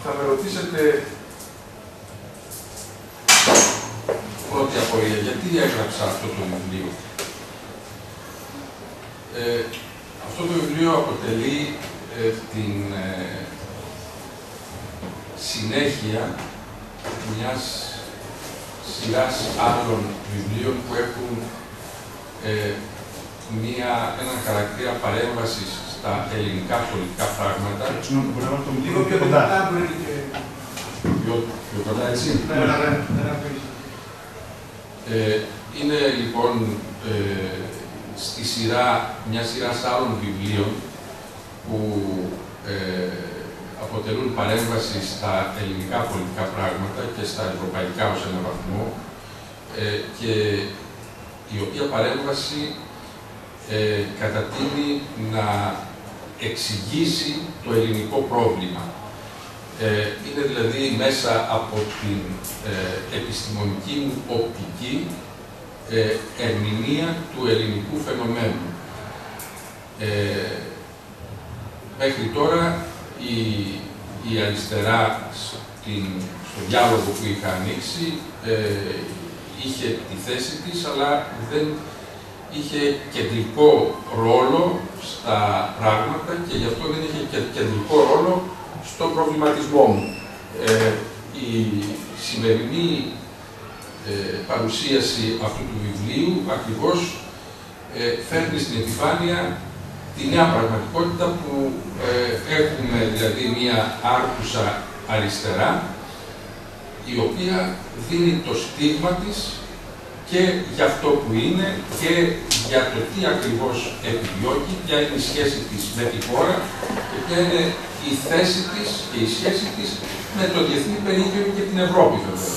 θα με ρωτήσετε πρώτη απορία, γιατί έγραψα αυτό το βιβλίο. Αυτό το βιβλίο αποτελεί την συνέχεια μιας σειράς άλλων βιβλίων που έχουν έναν χαρακτήρα παρέμβασης στα ελληνικά πολιτικά πράγματα. Λίγο πιο κοντά. Πιο κοντά, έτσι. Είναι λοιπόν στη σειρά, μια σειρά άλλων βιβλίων που αποτελούν παρέμβαση στα ελληνικά πολιτικά πράγματα και στα ευρωπαϊκά ως έναν βαθμό και η οποία παρέμβαση κατατείνει να εξηγήσει το ελληνικό πρόβλημα. Είναι δηλαδή μέσα από την επιστημονική μου οπτική ερμηνεία του ελληνικού φαινομένου. Μέχρι τώρα η αριστερά στο διάλογο που είχα ανοίξει είχε τη θέση της, αλλά δεν είχε κεντρικό ρόλο στα πράγματα και γι' αυτό δεν είχε κεντρικό ρόλο στον προβληματισμό μου. Η σημερινή παρουσίαση αυτού του βιβλίου ακριβώς φέρνει στην επιφάνεια τη νέα πραγματικότητα που έχουμε, δηλαδή μία άρκουσα αριστερά, η οποία δίνει το στίγμα της και για αυτό που είναι και για το τι ακριβώς επιδιώκει, ποια είναι η σχέση της με τη χώρα και ποια είναι η θέση της και η σχέση της με το διεθνή περίγυρο και την Ευρώπη, βέβαια.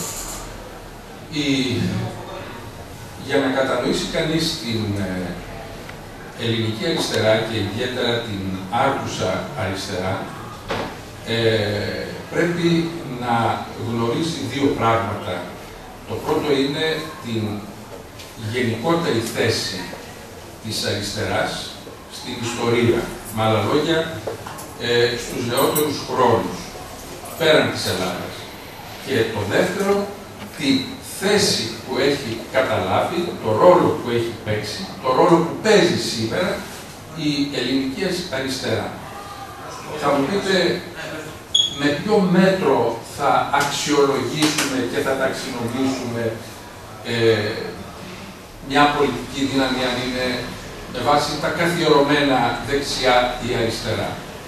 Για να κατανοήσει κανείς την ελληνική αριστερά και ιδιαίτερα την άρκουσα αριστερά, πρέπει να γνωρίζει δύο πράγματα. Το πρώτο είναι την γενικότερη θέση της αριστεράς στην ιστορία. Με άλλα λόγια, στους νεότερους χρόνους, πέραν της Ελλάδας. Και το δεύτερο, τη θέση που έχει καταλάβει, το ρόλο που έχει παίξει, το ρόλο που παίζει σήμερα η ελληνική αριστερά. Θα μου πείτε, με ποιο μέτρο θα αξιολογήσουμε και θα ταξινομήσουμε μια πολιτική δύναμη αν είναι με βάση τα καθιερωμένα δεξιά ή αριστερά.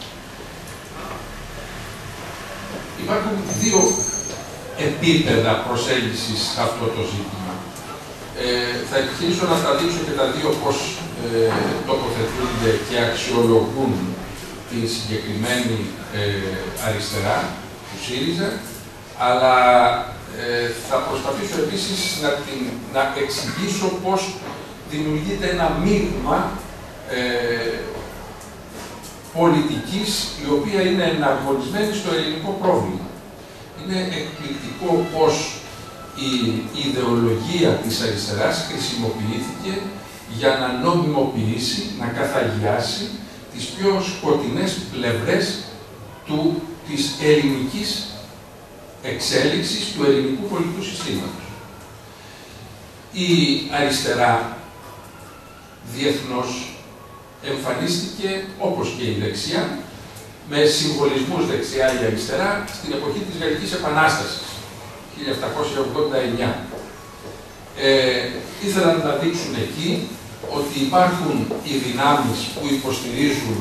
Υπάρχουν δύο επίπεδα προσέγγισης σε αυτό το ζήτημα. Θα επιχειρήσω να τα δείξω και τα δύο πώς τοποθετούνται και αξιολογούν την συγκεκριμένη αριστερά του ΣΥΡΙΖΑ, αλλά θα προσπαθήσω επίσης να εξηγήσω πώς δημιουργείται ένα μείγμα πολιτικής η οποία είναι εναρμονισμένη στο ελληνικό πρόβλημα. Είναι εκπληκτικό πώς η ιδεολογία της αριστεράς χρησιμοποιήθηκε για να νομιμοποιήσει, να καθαγιάσει τις πιο σκοτεινές πλευρές της ελληνικής εξέλιξης, του ελληνικού πολιτικού συστήματος. Η αριστερά διεθνώς εμφανίστηκε, όπως και η δεξιά, με συμβολισμούς δεξιά ή αριστερά, στην εποχή της Γαλλικής Επανάστασης, 1789. Ήθελαν να δείξουν εκεί ότι υπάρχουν οι δυνάμεις που υποστηρίζουν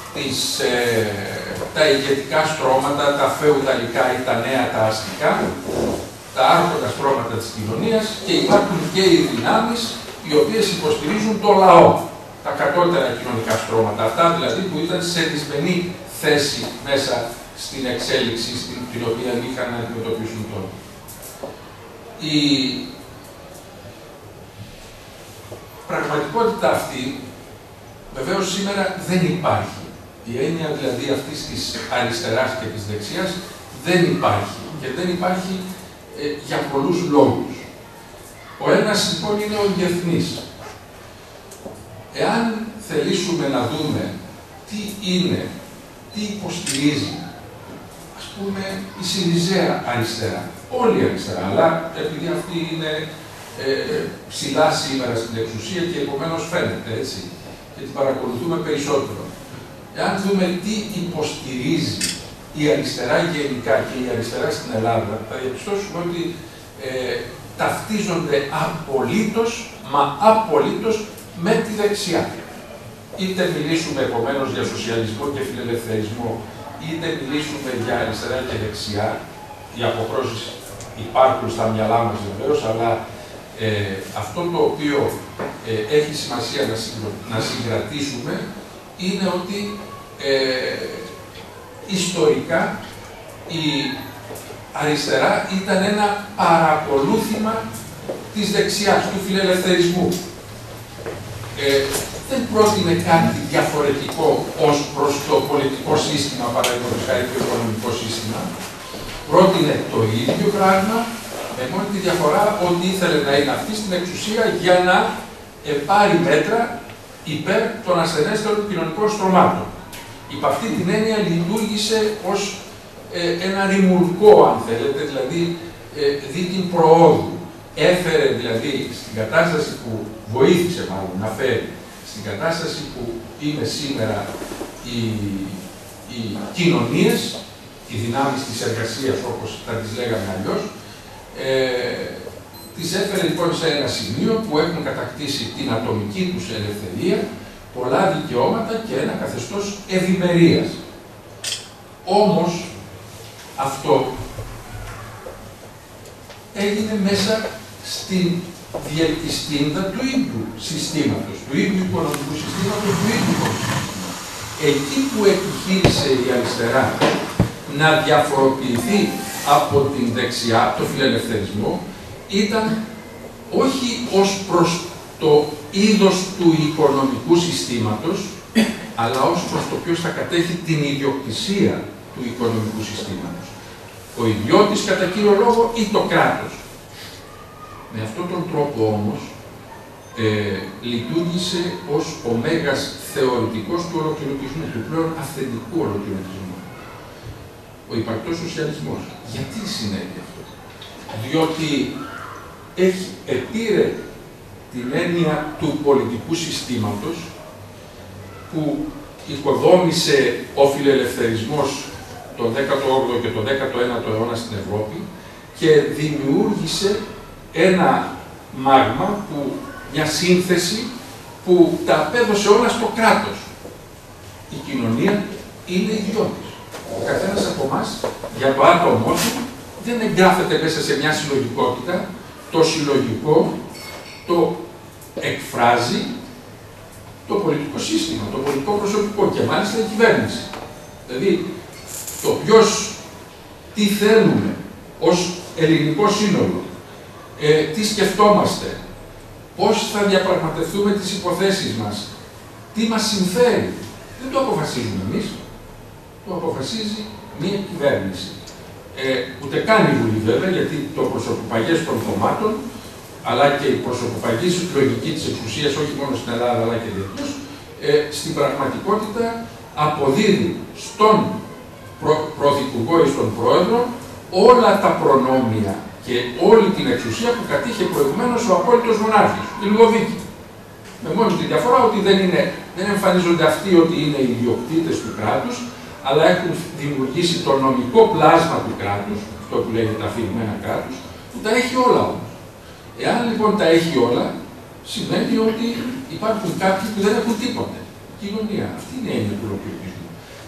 τα ηγετικά στρώματα, τα φεουδαλικά ή τα νέα, τα αστικά, τα άρχοντα στρώματα της κοινωνίας και υπάρχουν και οι δυνάμεις οι οποίες υποστηρίζουν το λαό, τα κατώτερα κοινωνικά στρώματα, αυτά δηλαδή που ήταν σε δυσμενή θέση μέσα στην εξέλιξη την οποία είχαν να αντιμετωπίσουν τώρα. Η πραγματικότητα αυτή βεβαίως σήμερα δεν υπάρχει. Η έννοια δηλαδή αυτής της αριστεράς και της δεξιάς δεν υπάρχει. Και δεν υπάρχει για πολλούς λόγους. Ο ένας λοιπόν είναι ο διεθνής. Εάν θελήσουμε να δούμε τι είναι, τι υποστηρίζει ας πούμε, η Συριζέα αριστερά. Όλη η αριστερά, αλλά επειδή αυτή είναι ψηλά σήμερα στην εξουσία και επομένως φαίνεται, έτσι, και την παρακολουθούμε περισσότερο. Εάν δούμε τι υποστηρίζει η αριστερά γενικά και η αριστερά στην Ελλάδα, θα διαπιστώσουμε ότι ταυτίζονται απολύτως, μα απολύτως, με τη δεξιά. Είτε μιλήσουμε επομένως για σοσιαλισμό και φιλελευθερισμό, είτε μιλήσουμε για αριστερά και δεξιά, οι αποχρώσεις υπάρχουν στα μυαλά μας βεβαίως, αλλά αυτό το οποίο έχει σημασία να συγκρατήσουμε είναι ότι ιστορικά η αριστερά ήταν ένα παρακολούθημα της δεξιάς, του φιλελευθερισμού. Δεν πρότεινε κάτι διαφορετικό ως προς το πολιτικό σύστημα, παραδείγματος χάρη το οικονομικό σύστημα. Πρότεινε το ίδιο πράγμα, με μόνη τη διαφορά ότι ήθελε να είναι αυτή στην εξουσία για να πάρει μέτρα υπέρ των ασθενέστερων κοινωνικών στρωμάτων. Υπ' αυτή την έννοια λειτουργήσε ως ένα ρημουλκό, αν θέλετε, δηλαδή δίκην προόδου. Έφερε δηλαδή στην κατάσταση που βοήθησε μάλλον να φέρει, στην κατάσταση που είναι σήμερα οι κοινωνίες, οι δυνάμεις της εργασίας όπως θα τις λέγαμε αλλιώς, τις έφερε λοιπόν σε ένα σημείο που έχουν κατακτήσει την ατομική τους ελευθερία, πολλά δικαιώματα και ένα καθεστώς ευημερίας. Όμως αυτό έγινε μέσα στην διελκυστίνδα του ίδιου συστήματος, του ίδιου οικονομικού συστήματος, του ίδιου οικονομικού. Εκεί που επιχείρησε η αριστερά να διαφοροποιηθεί από την δεξιά, από το φιλελευθερισμό, ήταν όχι ως προς το είδος του οικονομικού συστήματος, αλλά ως προς το ποιος θα κατέχει την ιδιοκτησία του οικονομικού συστήματος. Ο ιδιώτης κατά κύριο λόγο ή το κράτος. Με αυτόν τον τρόπο όμως λειτουργήσε ως ο μέγας θεωρητικός του ολοκληρωτισμού, του πλέον αυθεντικού ολοκληρωτισμού. Ο υπαρκτός σοσιαλισμός. Γιατί συνέβη αυτό? Διότι επήρε την έννοια του πολιτικού συστήματος που οικοδόμησε ο φιλελευθερισμός τον 18ο και τον 19ο αιώνα στην Ευρώπη και δημιούργησε ένα μάγμα, μια σύνθεση που τα απέδωσε όλα στο κράτος. Η κοινωνία είναι ιδιώτης. Ο καθένας από εμάς, για το άτομό του, δεν εγγράφεται μέσα σε μια συλλογικότητα. Το συλλογικό το εκφράζει το πολιτικό σύστημα, το πολιτικό προσωπικό και μάλιστα η κυβέρνηση. Δηλαδή, το τι θέλουμε ως ελληνικό σύνολο, τι σκεφτόμαστε, πώς θα διαπραγματευτούμε τις υποθέσεις μας, τι μας συμφέρει, δεν το αποφασίζουμε εμείς, το αποφασίζει μία κυβέρνηση. Ούτε καν η Βουλή βέβαια, γιατί το προσωποπαγές των κομμάτων, αλλά και η προσωποπαγής λογική της εξουσίας, όχι μόνο στην Ελλάδα αλλά και διεθνώς, στην πραγματικότητα αποδίδει στον πρωθυπουργό ή στον πρόεδρο όλα τα προνόμια και όλη την εξουσία που κατήχε προηγουμένως ο απόλυτος μονάρχης, η Λουδοβίκη. Με μόνη τη διαφορά ότι δεν εμφανίζονται αυτοί ότι είναι οι ιδιοκτήτες του κράτους, αλλά έχουν δημιουργήσει το νομικό πλάσμα του κράτους, αυτό που λέγεται αφηρημένα κράτους, που τα έχει όλα όμως. Εάν λοιπόν τα έχει όλα, σημαίνει ότι υπάρχουν κάποιοι που δεν έχουν τίποτε. Κοινωνία. Αυτή είναι η έννοια του ολοκληρωτισμού.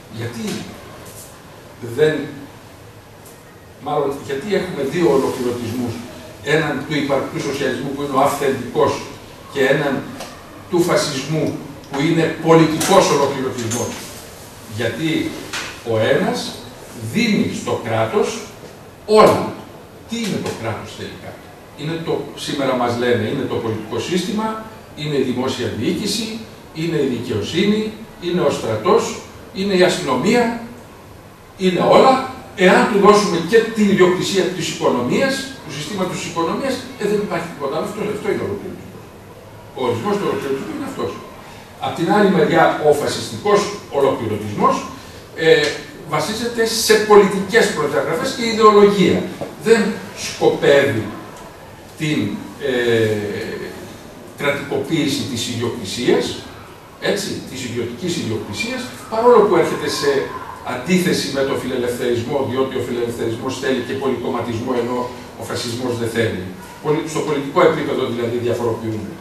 Γιατί έχουμε δύο ολοκληρωτισμούς, έναν του υπαρκτού σοσιαλισμού που είναι ο αυθεντικός και έναν του φασισμού που είναι πολιτικός ολοκληρωτισμός. Γιατί ο ένας δίνει στο κράτος όλα. Τι είναι το κράτος τελικά? Σήμερα μας λένε, είναι το πολιτικό σύστημα, είναι η δημόσια διοίκηση, είναι η δικαιοσύνη, είναι ο στρατός, είναι η αστυνομία, είναι όλα. Εάν του δώσουμε και την ιδιοκτησία της οικονομίας, του συστήματος της οικονομίας, δεν υπάρχει τίποτα άλλο. Αυτό είναι ο ολοκληρωτισμός. Ο ορισμός του ολοκληρωτισμού είναι αυτός. Απ' την άλλη μεριά, ο φασιστικός ολοκληρωτισμός βασίζεται σε πολιτικές προδιαγραφές και ιδεολογία. Δεν σκοπεύει την κρατικοποίηση της ιδιοκτησίας, έτσι, της ιδιωτικής ιδιοκτησίας, παρόλο που έρχεται σε αντίθεση με τον φιλελευθερισμό, διότι ο φιλελευθερισμός θέλει και πολυκομματισμό, ενώ ο φασισμός δεν θέλει. Στο πολιτικό επίπεδο δηλαδή διαφοροποιούνται.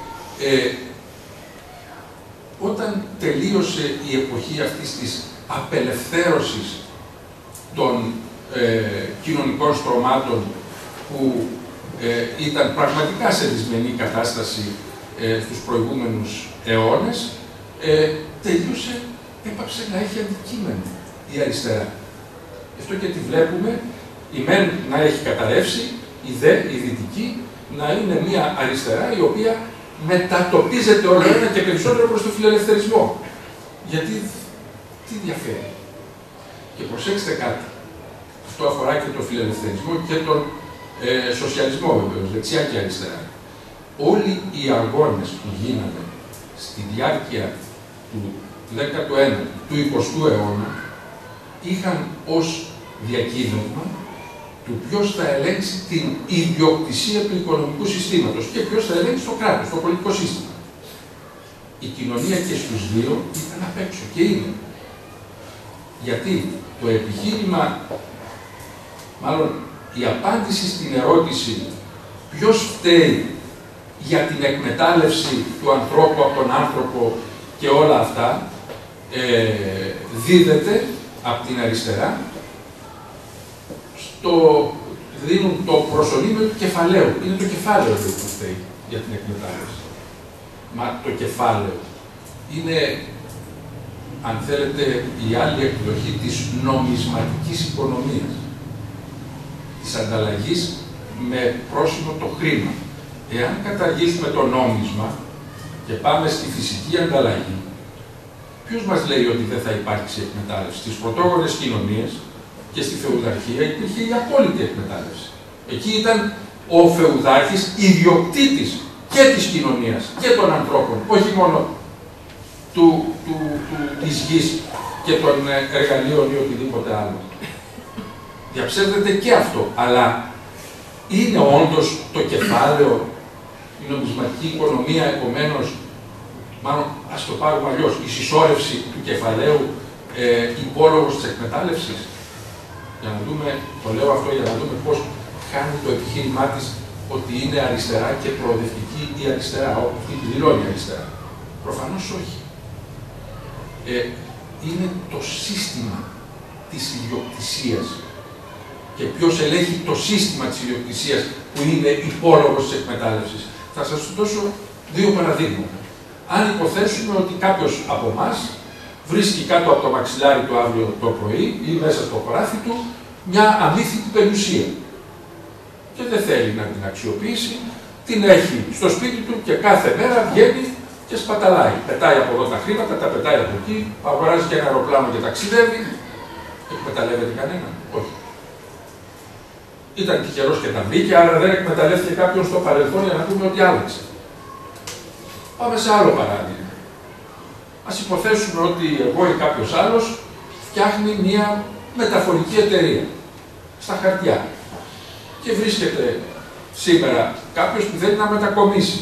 Όταν τελείωσε η εποχή αυτής της απελευθέρωσης των κοινωνικών στρωμάτων που ήταν πραγματικά σε δυσμενή κατάσταση στους προηγούμενους αιώνες, τελείωσε, έπαψε να έχει αντικείμενο η αριστερά. Αυτό και τη βλέπουμε, η μεν να έχει καταρρεύσει, η δε, η δυτική, να είναι μια αριστερά η οποία μετατοπίζεται όλο ένα και περισσότερο προς τον φιλελευθερισμό. Γιατί τι διαφέρει. Και προσέξτε κάτι. Αυτό αφορά και τον φιλελευθερισμό και τον σοσιαλισμό βεβαίως, δεξιά και αριστερά. Όλοι οι αγώνες που γίνανε στη διάρκεια του 19ου, του 20ου αιώνα, είχαν ως διακύβευμα του ποιος θα ελέγξει την ιδιοκτησία του οικονομικού συστήματος και ποιος θα ελέγξει το κράτος, το πολιτικό σύστημα. Η κοινωνία και στους δύο ήταν απ' έξω και είναι. Γιατί το επιχείρημα, μάλλον η απάντηση στην ερώτηση ποιος φταίει για την εκμετάλλευση του ανθρώπου από τον άνθρωπο και όλα αυτά, δίδεται από την αριστερά, δίνουν το προσωνύμιο του κεφαλαίου. Είναι το κεφάλαιο που φταίει για την εκμετάλλευση. Μα το κεφάλαιο είναι, αν θέλετε, η άλλη εκδοχή της νομισματικής οικονομίας. Της ανταλλαγής με πρόσημο το χρήμα. Εάν καταργήσουμε το νόμισμα και πάμε στη φυσική ανταλλαγή, ποιος μας λέει ότι δεν θα υπάρξει εκμετάλλευση? Στις πρωτόγονες κοινωνίες και στη φεουδαρχία υπήρχε η απόλυτη εκμετάλλευση. Εκεί ήταν ο φεουδάρχης ιδιοκτήτης και της κοινωνίας και των ανθρώπων, όχι μόνο της γης και των εργαλείων ή οτιδήποτε άλλο. Διαψεύδεται και αυτό, αλλά είναι όντως το κεφάλαιο, η νομισματική οικονομία, επομένως, μάλλον ας το πάρουμε αλλιώς, η συσσόρευση του κεφαλαίου υπόλογος της εκμετάλλευσης. Για να δούμε, το λέω αυτό για να δούμε πώς κάνει το επιχείρημά της ότι είναι αριστερά και προοδευτική η αριστερά, όπου αυτή τη δηλώνει αριστερά. Προφανώς όχι. Είναι το σύστημα της ιδιοκτησίας. Και ποιος ελέγχει το σύστημα της ιδιοκτησίας που είναι υπόλογος της εκμετάλλευσης. Θα σας δώσω δύο παραδείγματα. Αν υποθέσουμε ότι κάποιος από εμάς βρίσκει κάτω από το μαξιλάρι του αύριο το πρωί ή μέσα στο χωράφι του μια αμύθιτη περιουσία και δεν θέλει να την αξιοποιήσει, την έχει στο σπίτι του και κάθε μέρα βγαίνει και σπαταλάει. Πετάει από εδώ τα χρήματα, τα πετάει από εκεί, αγοράζει και ένα αεροπλάνο και ταξιδεύει. Εκμεταλλεύεται κανένα? Όχι. Ήταν τυχερός και τα μπήκε, άρα δεν εκμεταλλεύτηκε κάποιον στο παρελθόν για να πούμε ότι άλλαξε. Πάμε σε άλλο παράδειγμα. Ας υποθέσουμε ότι εγώ ή κάποιος άλλος φτιάχνει μια μεταφορική εταιρεία στα χαρτιά και βρίσκεται σήμερα κάποιος που θέλει να μετακομίσει.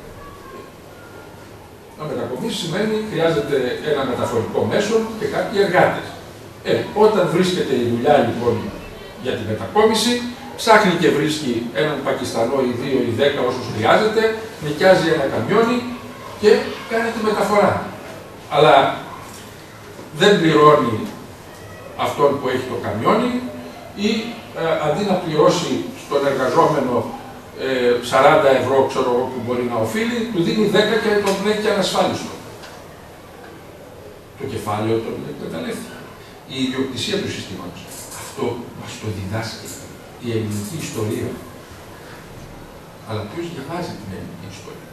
Να μετακομίσει σημαίνει χρειάζεται ένα μεταφορικό μέσο και κάποιοι εργάτες. Όταν βρίσκεται η δουλειά λοιπόν για τη μετακόμιση, ψάχνει και βρίσκει έναν Πακιστανό ή 2 ή 10 όσους χρειάζεται, νοικιάζει ένα καμιόνι και κάνει τη μεταφορά. Αλλά δεν πληρώνει αυτόν που έχει το καμιόνι ή αντί να πληρώσει στον εργαζόμενο 40 ευρώ, ξέρω εγώ, που μπορεί να οφείλει, του δίνει 10 και τον έχει ανασφάλιστο. Το κεφάλαιο τον εκμεταλλεύτηκε. Η ιδιοκτησία του συστήματος. Αυτό μας το διδάσκει η ελληνική ιστορία. Αλλά ποιος διαβάζει την ελληνική ιστορία?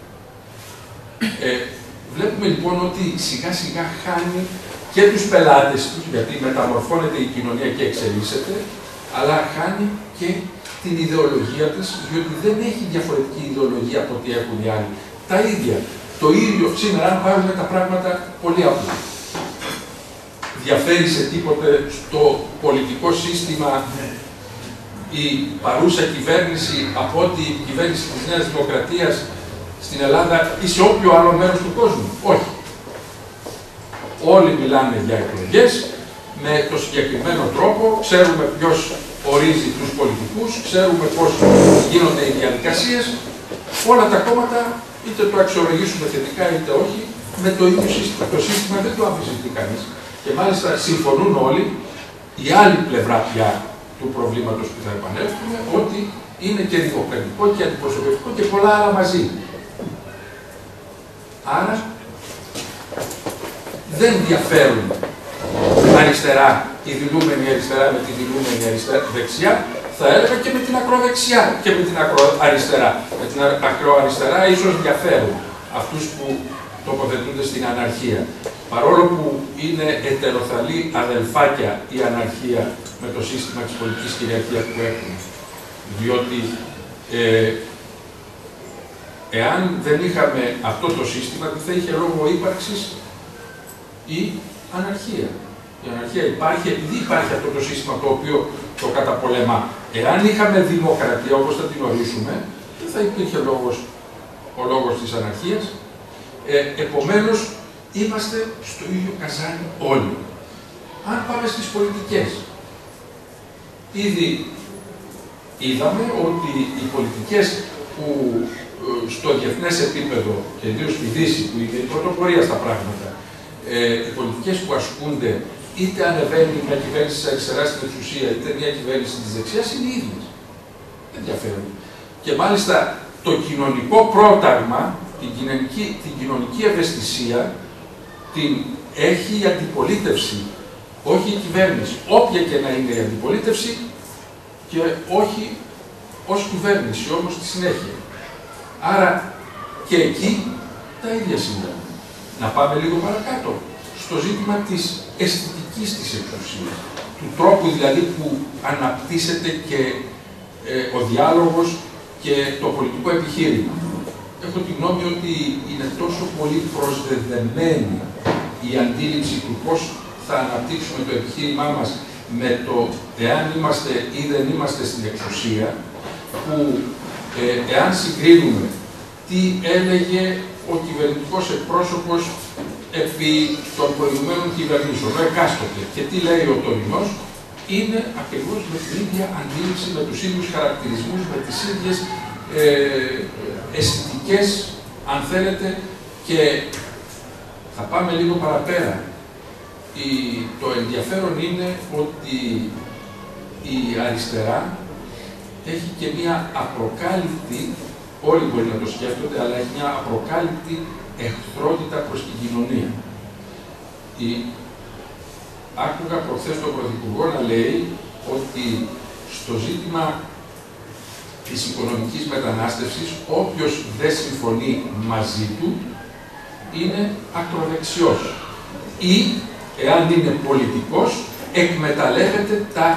Βλέπουμε λοιπόν ότι σιγά σιγά χάνει και τους πελάτες του, γιατί μεταμορφώνεται η κοινωνία και εξελίσσεται, αλλά χάνει και την ιδεολογία της, διότι δεν έχει διαφορετική ιδεολογία από ό,τι έχουν οι άλλοι. Τα ίδια. Το ίδιο σήμερα, αν πάρουμε τα πράγματα πολύ απλά. διαφέρει σε τίποτε στο πολιτικό σύστημα η παρούσα κυβέρνηση από ότι η κυβέρνηση της Νέας Δημοκρατίας στην Ελλάδα ή σε όποιο άλλο μέρος του κόσμου? Όχι. Όλοι μιλάνε για εκλογές με το συγκεκριμένο τρόπο, ξέρουμε ποιος ορίζει τους πολιτικούς, ξέρουμε πώς γίνονται οι διαδικασίες. Όλα τα κόμματα, είτε το αξιολογήσουμε θετικά είτε όχι, με το ίδιο σύστημα. Το σύστημα δεν το αμφισβητεί κανείς. Και μάλιστα συμφωνούν όλοι, η άλλη πλευρά πια του προβλήματος που θα επανέλθουμε, ότι είναι και δημοκρατικό και αντιπροσωπευτικό και πολλά άλλα μαζί. Άρα, δεν διαφέρουν αριστερά, η δηλούμενη αριστερά με τη δηλούμενη δεξιά, θα έλεγα και με την ακροδεξιά και με την ακροαριστερά. Με την ακροαριστερά ίσως διαφέρουν αυτούς που τοποθετούνται στην αναρχία. Παρόλο που είναι ετεροθαλή αδελφάκια η αναρχία με το σύστημα της πολιτικής κυριαρχίας που έχουμε. Διότι εάν δεν είχαμε αυτό το σύστημα, δεν θα είχε λόγο ύπαρξης η αναρχία. Η αναρχία υπάρχει επειδή υπάρχει αυτό το σύστημα το οποίο το καταπολεμά. Εάν είχαμε δημοκρατία όπως θα την ορίσουμε, δεν θα υπήρχε ο λόγος της αναρχίας. Επομένως, είμαστε στο ίδιο καζάνι όλοι. Αν πάμε στις πολιτικές, ήδη είδαμε ότι οι πολιτικές που στο διεθνές επίπεδο, και ιδίως στη Δύση, που είναι η πρωτοπορία στα πράγματα, οι πολιτικές που ασκούνται, είτε ανεβαίνει μια κυβέρνηση της αριστεράς στην εξουσία, είτε μια κυβέρνηση της δεξιάς, είναι οι ίδιες. Δεν διαφέρουν. Και μάλιστα το κοινωνικό πρόταγμα, την κοινωνική ευαισθησία, την έχει η αντιπολίτευση, όχι η κυβέρνηση. Όποια και να είναι η αντιπολίτευση, και όχι ως κυβέρνηση, όμως στη συνέχεια. Άρα και εκεί τα ίδια συμβαίνουν. Να πάμε λίγο παρακάτω, στο ζήτημα της αισθητικής της εξουσίας, του τρόπου δηλαδή που αναπτύσσεται και ο διάλογος και το πολιτικό επιχείρημα. Έχω τη γνώμη ότι είναι τόσο πολύ προσδεδεμένη η αντίληψη του πώς θα αναπτύξουμε το επιχείρημά μας με το εάν είμαστε ή δεν είμαστε στην εξουσία, που εάν συγκρίνουμε τι έλεγε ο κυβερνητικός εκπρόσωπος επί των προηγουμένων κυβερνήσεων, ο εκάστοτε, και τι λέει ο τωρινός, είναι ακριβώς με την ίδια αντίληψη, με τους ίδιους χαρακτηρισμούς, με τις ίδιες αισθητικές, αν θέλετε, και θα πάμε λίγο παραπέρα. Το ενδιαφέρον είναι ότι η αριστερά έχει και μία απροκάλυπτη, όλοι μπορεί να το σκέφτονται, αλλά έχει μια απροκάλυπτη εχθρότητα προς την κοινωνία. Άκουγα προχθές τον Πρωθυπουργό να λέει ότι στο ζήτημα της οικονομικής μετανάστευσης, όποιος δεν συμφωνεί μαζί του είναι ακροδεξιός ή, εάν είναι πολιτικός, εκμεταλλεύεται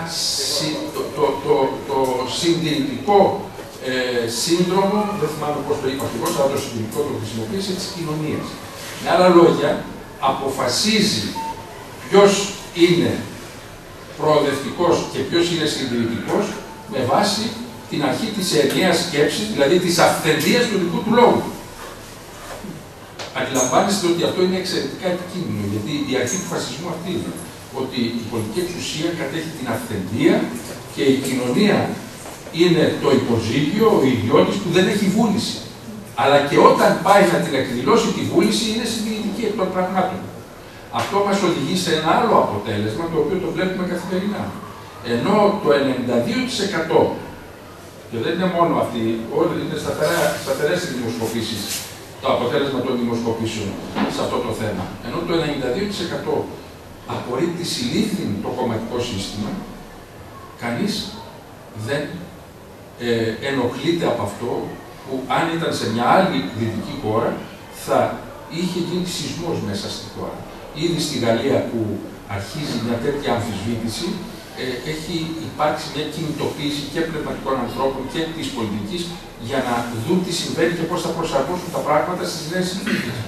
το συντηρητικό σύνδρομο, δεν θυμάμαι πώς το είπα ακριβώς, αλλά το συντηρητικό το χρησιμοποίησε, της κοινωνίας. Με άλλα λόγια, αποφασίζει ποιος είναι προοδευτικός και ποιος είναι συντηρητικός με βάση την αρχή της ενιαίας σκέψης, δηλαδή της αυθεντίας του δικού του λόγου. Αντιλαμβάνεστε ότι αυτό είναι εξαιρετικά επικίνδυνο, γιατί η αρχή του φασισμού αυτή είναι ότι η πολιτική εξουσία κατέχει την αυθεντία και η κοινωνία είναι το υποζύγιο, ο ιδιώτης που δεν έχει βούληση. Αλλά και όταν πάει να την εκδηλώσει τη βούληση, είναι συντηρητική εκ των πραγμάτων. Αυτό μας οδηγεί σε ένα άλλο αποτέλεσμα, το οποίο το βλέπουμε καθημερινά. Ενώ το 92%, και δεν είναι μόνο αυτή, είναι σταθερές οι δημοσκοπήσεις, το αποτέλεσμα των δημοσκοπήσεων σε αυτό το θέμα. Ενώ το 92% απορρίπτει συλλήφθην το κομματικό σύστημα, κανείς δεν ενοχλείται από αυτό, που αν ήταν σε μια άλλη δυτική χώρα θα είχε γίνει σεισμός μέσα στη χώρα. Ήδη στη Γαλλία που αρχίζει μια τέτοια αμφισβήτηση, έχει υπάρξει μια κινητοποίηση και πνευματικών ανθρώπων και της πολιτικής για να δουν τι συμβαίνει και πώς θα προσαρμόσουν τα πράγματα στις νέες συνθήκες.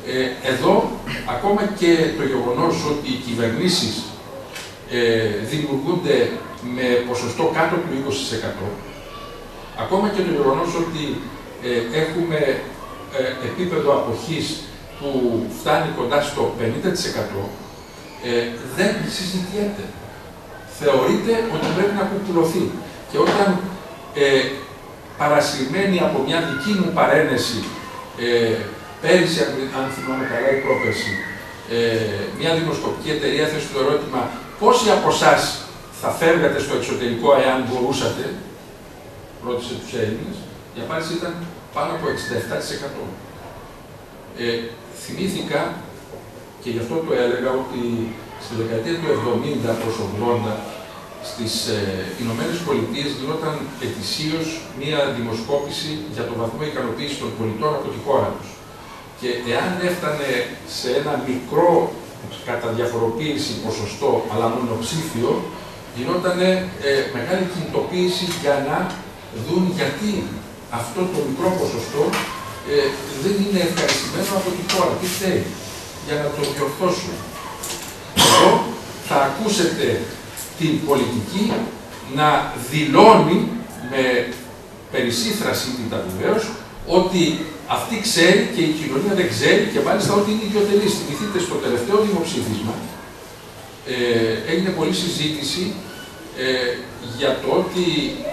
Εδώ, ακόμα και το γεγονός ότι οι κυβερνήσεις δημιουργούνται με ποσοστό κάτω του 20%, ακόμα και το γεγονός ότι έχουμε επίπεδο αποχής που φτάνει κοντά στο 50%, δεν συζητιέται. Θεωρείται ότι πρέπει να κουκουλωθεί. Και όταν παρασυρμένη από μια δική μου παρένεση, πέρυσι, αν θυμάμαι καλά, ή πρόπερσι, μια δημοσκοπική εταιρεία θέσει το ερώτημα πόσοι από εσάς θα φεύγατε στο εξωτερικό εάν μπορούσατε, ρώτησε τους Έλληνες, η απάντηση ήταν πάνω από 67%. Θυμήθηκα, και γι' αυτό το έλεγα, ότι στη δεκαετία του 70 προς 80 στις Ηνωμένες Πολιτείες γινόταν ετησίως μία δημοσκόπηση για το βαθμό ικανοποίησης των πολιτών από τη χώρα τους. Και εάν έφτανε σε ένα μικρό κατά διαφοροποίηση ποσοστό, αλλά μονοψήφιο, γινόταν μεγάλη κινητοποίηση για να δουν γιατί αυτό το μικρό ποσοστό δεν είναι ευχαριστημένο από τη χώρα. Τι θέλει, για να το διορθώσουν. Εδώ θα ακούσετε την πολιτική να δηλώνει με περισσύθρασίτητα βεβαίως ότι αυτή ξέρει και η κοινωνία δεν ξέρει και μάλιστα ότι είναι ιδιωτελής. Θυμηθείτε στο τελευταίο δημοψήφισμα έγινε πολλή συζήτηση για το ότι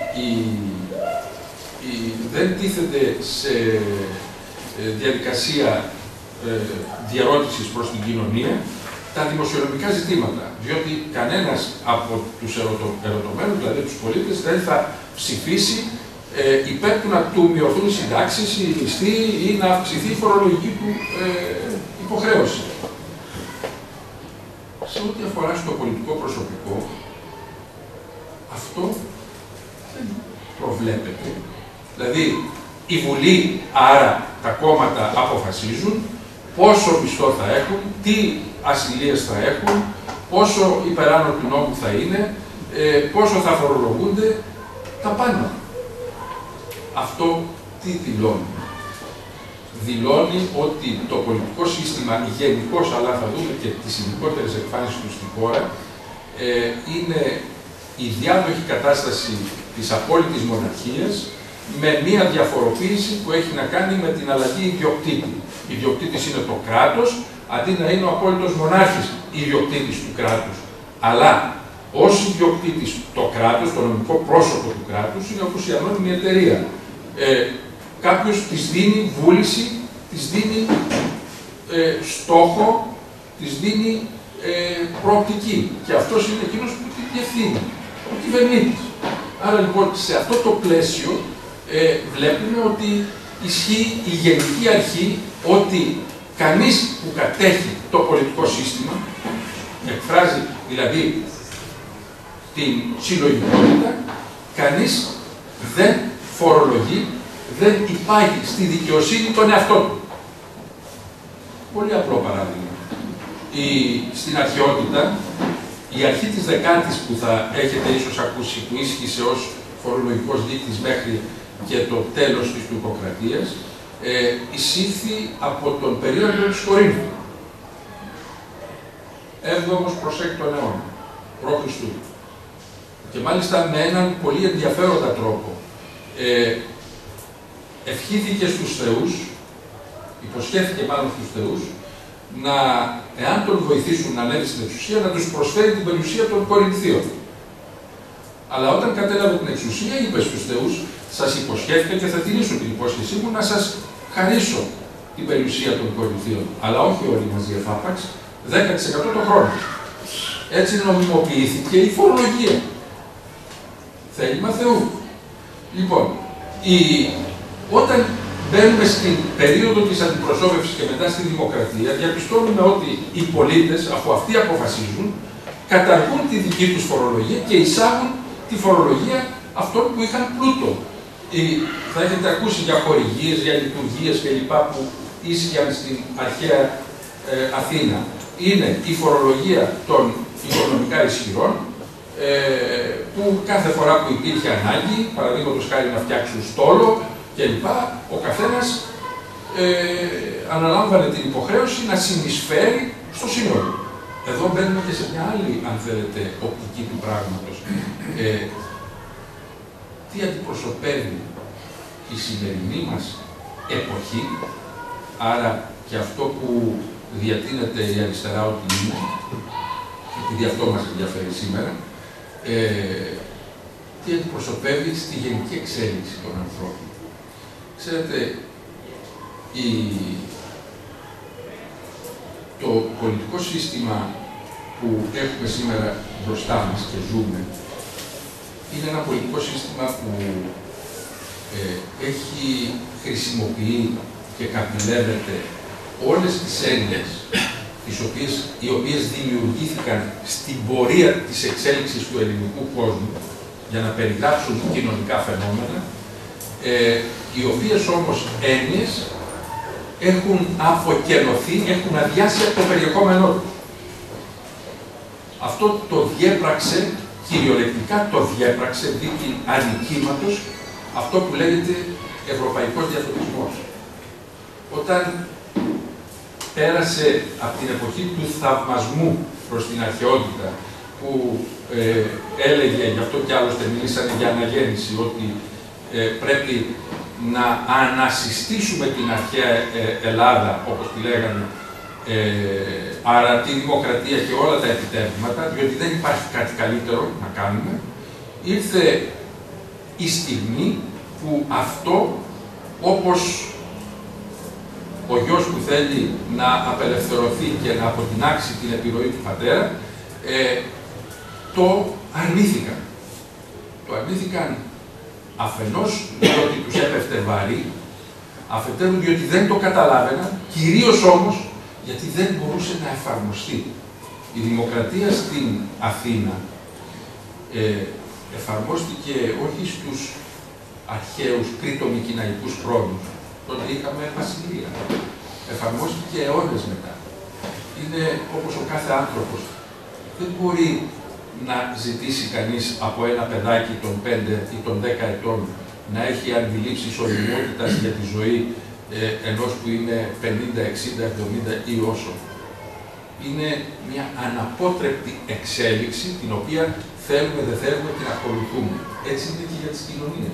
δεν τίθεται σε διαδικασία διαρώτησης προς την κοινωνία τα δημοσιονομικά ζητήματα. Διότι κανένας από τους ερωτωμένους, δηλαδή τους πολίτες, δεν θα ψηφίσει υπέρ του να του μειωθούν οι συντάξεις, οι μισθοί ή να αυξηθεί η φορολογική του υποχρέωση. Σε ό,τι αφορά στο πολιτικό προσωπικό, αυτό δεν προβλέπεται. Δηλαδή, η Βουλή, άρα τα κόμματα αποφασίζουν πόσο μισθό θα έχουν, τι ασυλίες θα έχουν, πόσο υπεράνω του νόμου θα είναι, πόσο θα φορολογούνται, τα πάντα. Αυτό τι δηλώνει? Δηλώνει ότι το πολιτικό σύστημα γενικώς, αλλά θα δούμε και τις ειδικότερες εκφάνσεις του στη χώρα, είναι η διάδοχη κατάσταση της απόλυτης μοναρχίας με μία διαφοροποίηση που έχει να κάνει με την αλλαγή ιδιοκτήτη. Ιδιοκτήτης είναι το κράτος, αντί να είναι ο απόλυτος μονάρχης ιδιοκτήτης του κράτους. Αλλά ως ιδιοκτήτης το κράτος, το νομικό πρόσωπο του κράτους, είναι όπως η ανώνυμη εταιρεία. Κάποιος της δίνει βούληση, της δίνει στόχο, της δίνει προοπτική. Και αυτός είναι εκείνος που τη διευθύνει, ο κυβερνήτης. Άρα λοιπόν σε αυτό το πλαίσιο βλέπουμε ότι ισχύει η γενική αρχή ότι κανείς που κατέχει το πολιτικό σύστημα, εκφράζει δηλαδή την συλλογικότητα, κανείς δεν φορολογεί, δεν υπάγει στη δικαιοσύνη τον εαυτό του. Πολύ απλό παράδειγμα. Στην αρχαιότητα, η αρχή της δεκάτης που θα έχετε ίσως ακούσει, που ίσχυσε ως φορολογικός δείκτης μέχρι και το τέλος της τουρκοκρατίας, εισήχθη από τον περίοδο της Κορίνθου. 7ος προς 6ον αιώνα, π.Χ. Και μάλιστα με έναν πολύ ενδιαφέροντα τρόπο. Ευχήθηκε στους θεούς, υποσχέθηκε μάλλον στους θεούς, να, εάν τον βοηθήσουν να ανέβει στην εξουσία, να τους προσφέρει την περιουσία των Κορινθίων. Αλλά όταν κατέλαβε την εξουσία, είπε στους θεούς, σας υποσχέθηκα και θα τηρήσω την υπόσχεσή μου να σας χαρίσω την περιουσία των Κορινθίων. Αλλά όχι όλοι μαζί εφάπαξ, 10% το χρόνο. Έτσι νομιμοποιήθηκε η φορολογία. Θέλημα Θεού. Λοιπόν, όταν μπαίνουμε στην περίοδο της αντιπροσώπευσης και μετά στη δημοκρατία, διαπιστώνουμε ότι οι πολίτες, αφού αυτοί αποφασίζουν, καταργούν τη δική τους φορολογία και εισάγουν τη φορολογία αυτών που είχαν πλούτο. Θα έχετε ακούσει για χορηγίες, για λειτουργίες κλπ. Που ίσχυαν στην αρχαία Αθήνα. Είναι η φορολογία των οικονομικά ισχυρών, που κάθε φορά που υπήρχε ανάγκη, παραδείγματος χάρη να φτιάξουν στόλο κλπ., ο καθένας αναλάμβανε την υποχρέωση να συνεισφέρει στο σύνολο. Εδώ μπαίνουμε και σε μια άλλη, αν θέλετε, οπτική του πράγματος. Τι αντιπροσωπεύει η σημερινή μας εποχή, άρα και αυτό που διατείνεται η αριστερά ότι είναι, επειδή αυτό μας ενδιαφέρει σήμερα, τι αντιπροσωπεύει στη γενική εξέλιξη των ανθρώπων. Ξέρετε, το πολιτικό σύστημα που έχουμε σήμερα μπροστά μας και ζούμε, είναι ένα πολιτικό σύστημα που έχει χρησιμοποιεί και καπηλεύεται όλες τις έννοιες οι οποίες δημιουργήθηκαν στην πορεία της εξέλιξης του ελληνικού κόσμου για να περιγράψουν κοινωνικά φαινόμενα, οι οποίες όμως έννοιες έχουν αποκενωθεί, έχουν αδειάσει από το περιεχόμενό του. Αυτό το διέπραξε, κυριολεκτικά το διέπραξε δίκη αδικήματος, αυτό που λέγεται ευρωπαϊκός διαφωτισμός. Όταν πέρασε από την εποχή του θαυμασμού προς την αρχαιότητα, που έλεγε, γι' αυτό κι άλλωστε μιλήσανε για αναγέννηση, ότι πρέπει να ανασυστήσουμε την αρχαία Ελλάδα, όπως τη λέγανε, άρα τη δημοκρατία και όλα τα επιτεύγματα, διότι δεν υπάρχει κάτι καλύτερο να κάνουμε, ήρθε η στιγμή που αυτό, όπως ο γιος που θέλει να απελευθερωθεί και να αποτινάξει την επιρροή του πατέρα, το αρνήθηκαν. Το αρνήθηκαν αφενός διότι τους έπεφτε βαρύ, αφετέρου διότι δεν το καταλάβαιναν, κυρίως όμως γιατί δεν μπορούσε να εφαρμοστεί. Η δημοκρατία στην Αθήνα εφαρμόστηκε όχι στους αρχαίους κρήτο-μικηναϊκούς χρόνους, τότε είχαμε βασιλεία. Εφαρμόστηκε αιώνες μετά. Είναι όπως ο κάθε άνθρωπος. Δεν μπορεί να ζητήσει κανείς από ένα παιδάκι των 5 ή των 10 ετών να έχει αντιλήψεις οριμότητας για τη ζωή ενός που είναι 50, 60, 70 ή όσο. Είναι μια αναπότρεπτη εξέλιξη την οποία θέλουμε, δεν θέλουμε, την ακολουθούμε. Έτσι είναι και για τις κοινωνίες.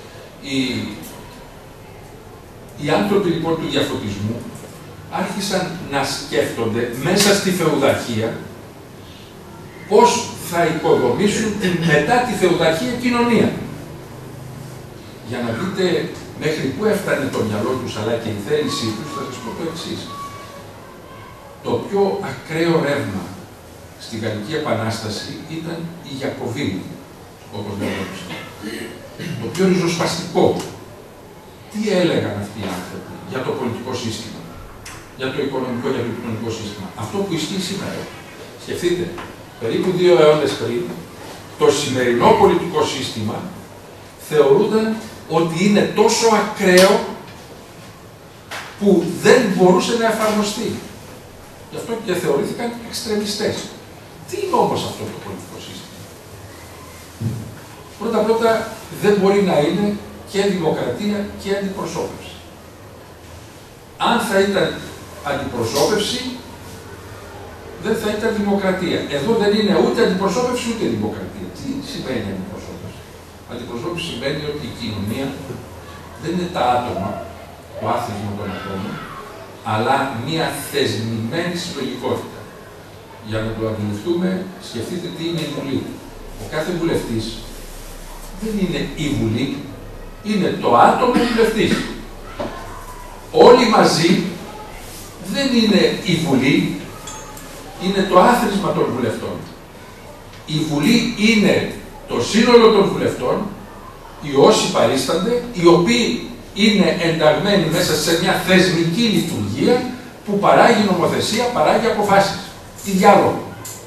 Οι άνθρωποι λοιπόν του διαφωτισμού άρχισαν να σκέφτονται μέσα στη φεουδαρχία πώς θα οικοδομήσουν την μετά τη φεουδαρχία κοινωνία. Για να δείτε μέχρι πού έφτανε το μυαλό τους αλλά και η θέλησή τους, θα σας πω το εξής. Το πιο ακραίο ρεύμα στην Γαλλική Επανάσταση ήταν οι Γιακωβίνοι, όπως λέγονταν. Το πιο ριζοσπαστικό. Τι έλεγαν αυτοί οι άνθρωποι για το πολιτικό σύστημα, για το οικονομικό, για το κοινωνικό σύστημα. Αυτό που ισχύει σήμερα. Σκεφτείτε, περίπου 2 αιώνες πριν, το σημερινό πολιτικό σύστημα θεωρούνταν ότι είναι τόσο ακραίο που δεν μπορούσε να εφαρμοστεί. Γι' αυτό και θεωρήθηκαν εξτρεμιστές. Τι είναι όμως αυτό το πολιτικό σύστημα? Πρώτα-πρώτα δεν μπορεί να είναι και δημοκρατία και αντιπροσώπευση. Αν θα ήταν αντιπροσώπευση, δεν θα ήταν δημοκρατία. Εδώ δεν είναι ούτε αντιπροσώπευση ούτε δημοκρατία. Τι σημαίνει αντιπροσώπευση? Αντιπροσώπευση σημαίνει ότι η κοινωνία δεν είναι τα άτομα, το άθροισμα των ατόμων, αλλά μια θεσμημένη συλλογικότητα. Για να το αντιληφθούμε, σκεφτείτε τι είναι η Βουλή. Ο κάθε βουλευτής δεν είναι η Βουλή, είναι το άτομο βουλευτής. Όλοι μαζί δεν είναι η Βουλή, είναι το άθροισμα των βουλευτών. Η Βουλή είναι το σύνολο των βουλευτών, οι όσοι παρίστανται, οι οποίοι είναι ενταγμένοι μέσα σε μια θεσμική λειτουργία που παράγει νομοθεσία, παράγει αποφάσεις. Τι διάλογο.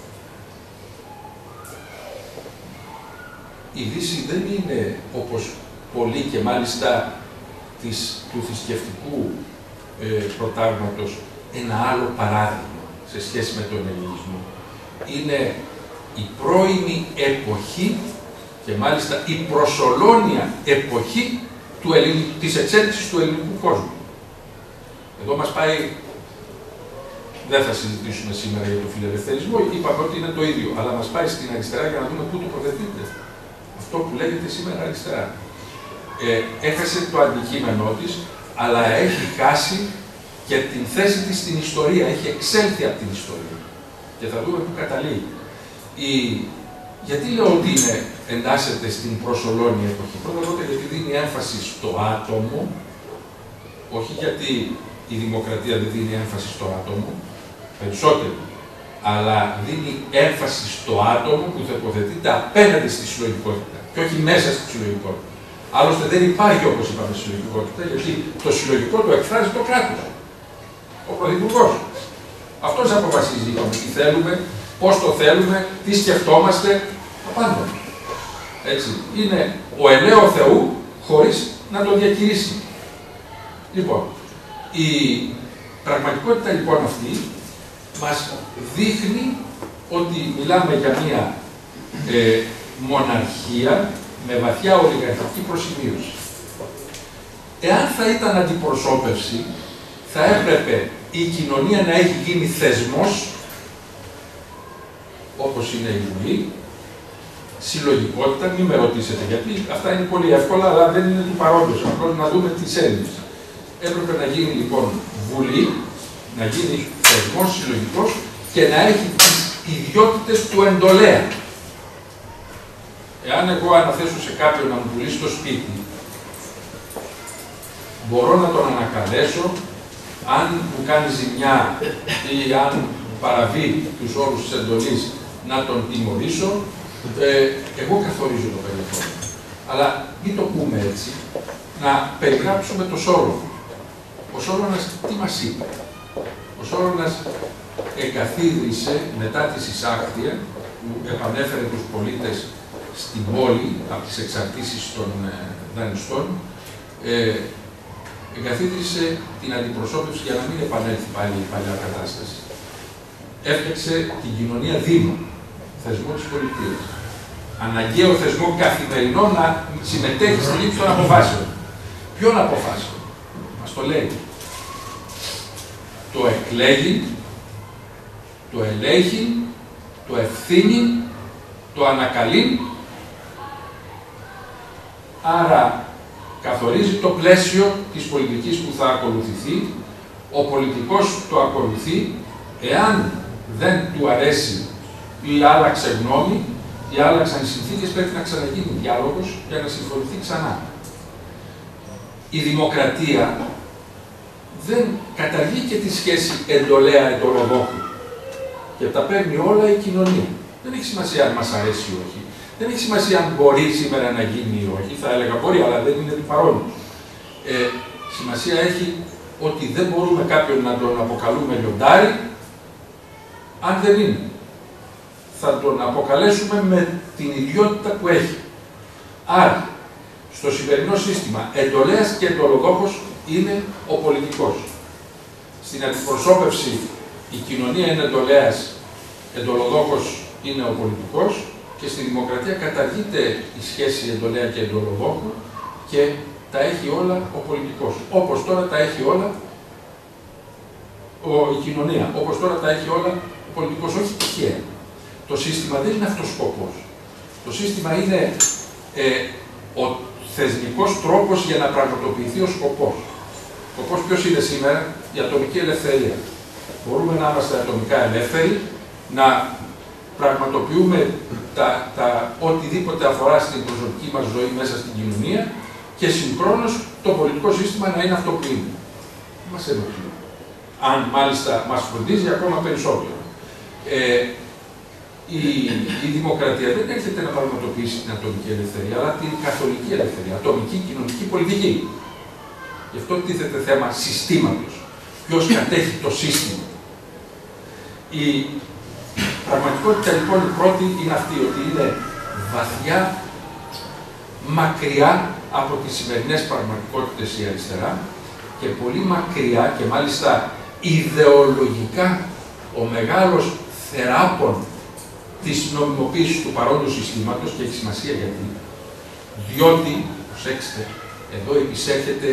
Η Δύση δεν είναι όπως πολλοί και μάλιστα του θρησκευτικού προτάγματος ένα άλλο παράδειγμα σε σχέση με τον ελληνισμό. Είναι η πρώιμη εποχή και μάλιστα η προσολώνια εποχή της εξέλιξης του ελληνικού κόσμου. Εδώ μας πάει, δεν θα συζητήσουμε σήμερα για τον φιλελευθερισμό, είπαμε ότι είναι το ίδιο, αλλά μας πάει στην αριστερά για να δούμε πού τοποθετείται. Αυτό που λέγεται σήμερα αριστερά. Έχασε το αντικείμενό της, αλλά έχει χάσει και την θέση της στην ιστορία, έχει εξέλθει από την ιστορία. Και θα δούμε πού καταλήγει. Γιατί λέω ότι εντάσσεται στην προσωλώνια εποχή? Πρώτα γιατί δίνει έμφαση στο άτομο, όχι γιατί η δημοκρατία δεν δίνει έμφαση στο άτομο, περισσότερο, αλλά δίνει έμφαση στο άτομο που τοποθετείται απέναντι στη συλλογικότητα και όχι μέσα στη συλλογικότητα. Άλλωστε δεν υπάρχει, όπως είπαμε, συλλογικότητα, γιατί το συλλογικό το εκφράζει το κράτος. Ο Πρωθυπουργός. Αυτός αποφασίζει τι θέλουμε, πώς το θέλουμε, τι σκεφτόμαστε, τα πάντα. Έτσι. Είναι ο ελαίο Θεού χωρίς να το διακηρύσει. Λοιπόν, η πραγματικότητα λοιπόν αυτή μας δείχνει ότι μιλάμε για μια μοναρχία με βαθιά ολιγαρχική προσημείωση. Εάν θα ήταν αντιπροσώπευση, θα έπρεπε η κοινωνία να έχει γίνει θεσμός, όπως είναι η Βουλή, συλλογικότητα, μην με ρωτήσετε γιατί, αυτά είναι πολύ εύκολα, αλλά δεν είναι του παρόντος, απλώς να δούμε τις έννοιες. Έπρεπε να γίνει λοιπόν Βουλή, να γίνει θεσμός συλλογικός και να έχει τις ιδιότητες του εντολέα. Εάν εγώ αναθέσω σε κάποιον να μου πουλήσει το σπίτι, μπορώ να τον ανακαλέσω, αν μου κάνει ζημιά ή αν παραβεί τους όρους της εντολής, να τον τιμωρήσω, εγώ καθορίζω το περιεχόμενο. Αλλά μην το πούμε έτσι, να περιγράψουμε το Σόλωνα. Ο Σόλωνας τι μας είπε? Ο Σόλωνας εγκαθίδρυσε μετά τη Συσάκτεια, που επανέφερε τους πολίτες στην πόλη από τις εξαρτήσεις των δανειστών, εγκαθίδρυσε την αντιπροσώπευση για να μην επανέλθει πάλι η παλιά κατάσταση. Έφτιαξε την κοινωνία Δήμο, θεσμό της πολιτείας. Αναγκαίο θεσμό καθημερινό να συμμετέχει στη λήψη των αποφάσεων. Ποιον αποφάσεων? Μας το λέει. Το εκλέγει, το ελέγχει, το ευθύνει, το ανακαλεί. Άρα καθορίζει το πλαίσιο της πολιτικής που θα ακολουθηθεί. Ο πολιτικός το ακολουθεί. Εάν δεν του αρέσει ή άλλαξε γνώμη ή άλλαξαν οι συνθήκες, πρέπει να ξαναγίνει διάλογος για να συμφωνηθεί ξανά. Η δημοκρατία δεν καταργεί και τη σχέση εντολέα-εντολοδόχου και τα παίρνει όλα η κοινωνία. Δεν έχει σημασία αν μας αρέσει ή όχι. Δεν έχει σημασία αν μπορεί σήμερα να γίνει ή όχι. Θα έλεγα μπορεί, αλλά δεν είναι του παρόντος. Σημασία έχει ότι δεν μπορούμε κάποιον να τον αποκαλούμε λιοντάρι, αν δεν είναι. Θα τον αποκαλέσουμε με την ιδιότητα που έχει. Άρα, στο σημερινό σύστημα, εντολέας και εντολοδόχος είναι ο πολιτικός. Στην αντιπροσώπευση η κοινωνία είναι εντολέας, εντολοδόχος είναι ο πολιτικός και στη δημοκρατία καταργείται η σχέση εντολέα και εντολοδόχου και τα έχει όλα ο πολιτικός. Όπως τώρα τα έχει όλα η κοινωνία. Όπως τώρα τα έχει όλα ο πολιτικός. Όχι τυχαία. Το σύστημα δεν είναι αυτός ο σκοπός. Το σύστημα είναι ο θεσμικός τρόπος για να πραγματοποιηθεί ο σκοπός. Ο σκοπός ποιος είναι σήμερα? Η ατομική ελευθερία. Μπορούμε να είμαστε ατομικά ελεύθεροι, να πραγματοποιούμε οτιδήποτε αφορά στην προσωπική μας ζωή μέσα στην κοινωνία και συγχρόνως το πολιτικό σύστημα να είναι αυτό που είναι. Μας ενοχλεί. Αν μάλιστα μας φροντίζει ακόμα περισσότερο. Η δημοκρατία δεν έρχεται να πραγματοποιήσει την ατομική ελευθερία, αλλά την καθολική ελευθερία, ατομική, κοινωνική, πολιτική. Γι' αυτό τίθεται θέμα συστήματος. Ποιος κατέχει το σύστημα. Η πραγματικότητα λοιπόν η πρώτη είναι αυτή, ότι είναι βαθιά, μακριά από τις σημερινές πραγματικότητες η αριστερά και πολύ μακριά και μάλιστα ιδεολογικά ο μεγάλος θεράπων της νομιμοποίησης του παρόντος συστήματος, και έχει σημασία γιατί, διότι, προσέξτε, εδώ επισέρχεται η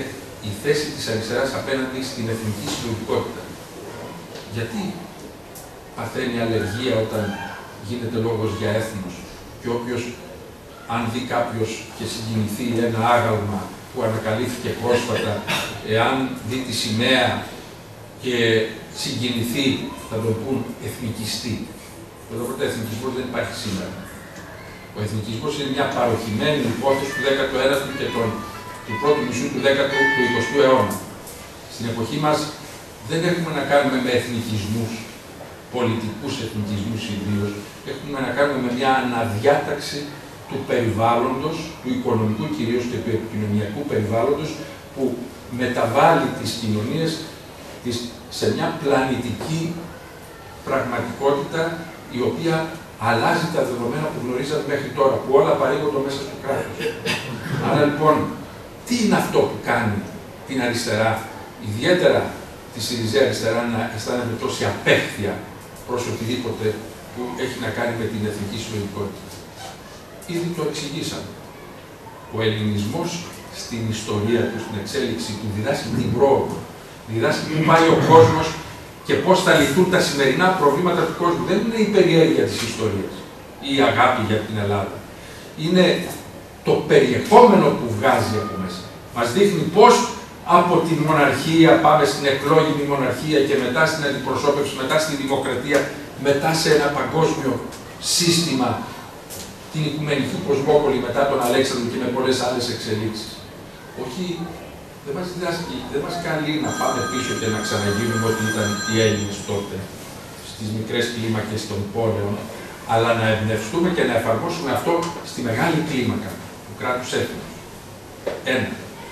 η θέση της αριστεράς απέναντι στην εθνική συλλογικότητα. Γιατί παθαίνει αλλεργία όταν γίνεται λόγος για έθνος και όποιος, αν δει κάποιος και συγκινηθεί ένα άγαλμα που ανακαλύφθηκε πρόσφατα, εάν δει τη σημαία και συγκινηθεί, θα τον πούν εθνικιστή. Εδώ πρώτα, εθνικισμός δεν υπάρχει σήμερα. Ο εθνικισμός είναι μια παροχημένη υπόθεση του 19ου και του πρώτου μισού του 20ου αιώνα. Στην εποχή μας δεν έχουμε να κάνουμε με εθνικισμούς, πολιτικούς εθνικισμούς ιδίως, έχουμε να κάνουμε με μια αναδιάταξη του περιβάλλοντος, του οικονομικού κυρίως και του επικοινωνιακού περιβάλλοντος, που μεταβάλλει τις κοινωνίες σε μια πλανητική πραγματικότητα η οποία αλλάζει τα δεδομένα που γνωρίζαμε μέχρι τώρα, που όλα παρήγονται μέσα στο κράτος. Άρα λοιπόν, τι είναι αυτό που κάνει την αριστερά, ιδιαίτερα τη ΣΥΡΙΖΑ αριστερά, να αισθάνεται τόση απέχθεια προς οτιδήποτε που έχει να κάνει με την εθνική συλλογικότητα? Ήδη το εξηγήσαμε. Ο ελληνισμός στην ιστορία του, στην εξέλιξη του, διδάσκει την πρόοδο. Διδάσκει πού πάει ο κόσμος και πώς θα λυθούν τα σημερινά προβλήματα του κόσμου. Δεν είναι η περιέργεια της ιστορίας ή η αγάπη για την Ελλάδα. Είναι το περιεχόμενο που βγάζει από μέσα. Μας δείχνει πώς από τη μοναρχία πάμε στην εκλόγιμη μοναρχία και μετά στην αντιπροσώπευση, μετά στη δημοκρατία, μετά σε ένα παγκόσμιο σύστημα, την Οικουμενική Κοσμόπολη, μετά τον Αλέξανδρο και με πολλές άλλες εξελίξεις. Όχι, δεν μας καλεί να πάμε πίσω και να ξαναγίνουμε ό,τι ήταν οι Έλληνες τότε, στις μικρές κλίμακες των πόλεων, αλλά να εμπνευστούμε και να εφαρμόσουμε αυτό στη μεγάλη κλίμακα του κράτους έθνους. Ένα.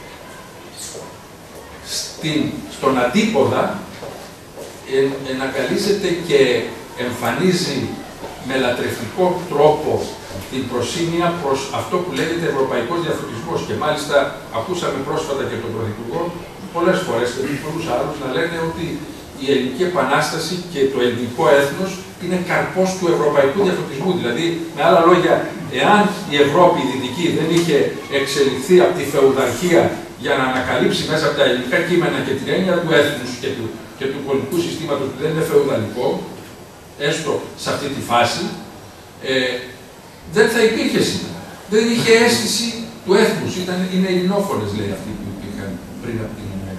Στον αντίποδα ενακαλύζεται και εμφανίζει με λατρευτικό τρόπο την προσήμεια προς αυτό που λέγεται ευρωπαϊκός διαφωτισμός. Και μάλιστα ακούσαμε πρόσφατα και τον Πρωθυπουργό πολλές φορές και πολλούς άλλους να λένε ότι η Ελληνική Επανάσταση και το ελληνικό έθνος είναι καρπός του ευρωπαϊκού διαφωτισμού. Δηλαδή, με άλλα λόγια, εάν η Ευρώπη η δυτική δεν είχε εξελιχθεί από τη φεουδαρχία για να ανακαλύψει μέσα από τα ελληνικά κείμενα και την έννοια του έθνους και του πολιτικού συστήματος που δεν είναι φεουδαλικό, έστω σε αυτή τη φάση, δεν θα υπήρχε σήμερα. Δεν είχε αίσθηση του έθνους. Είναι ελληνόφωνες, λέει, αυτοί που υπήρχαν πριν από την ημέρα.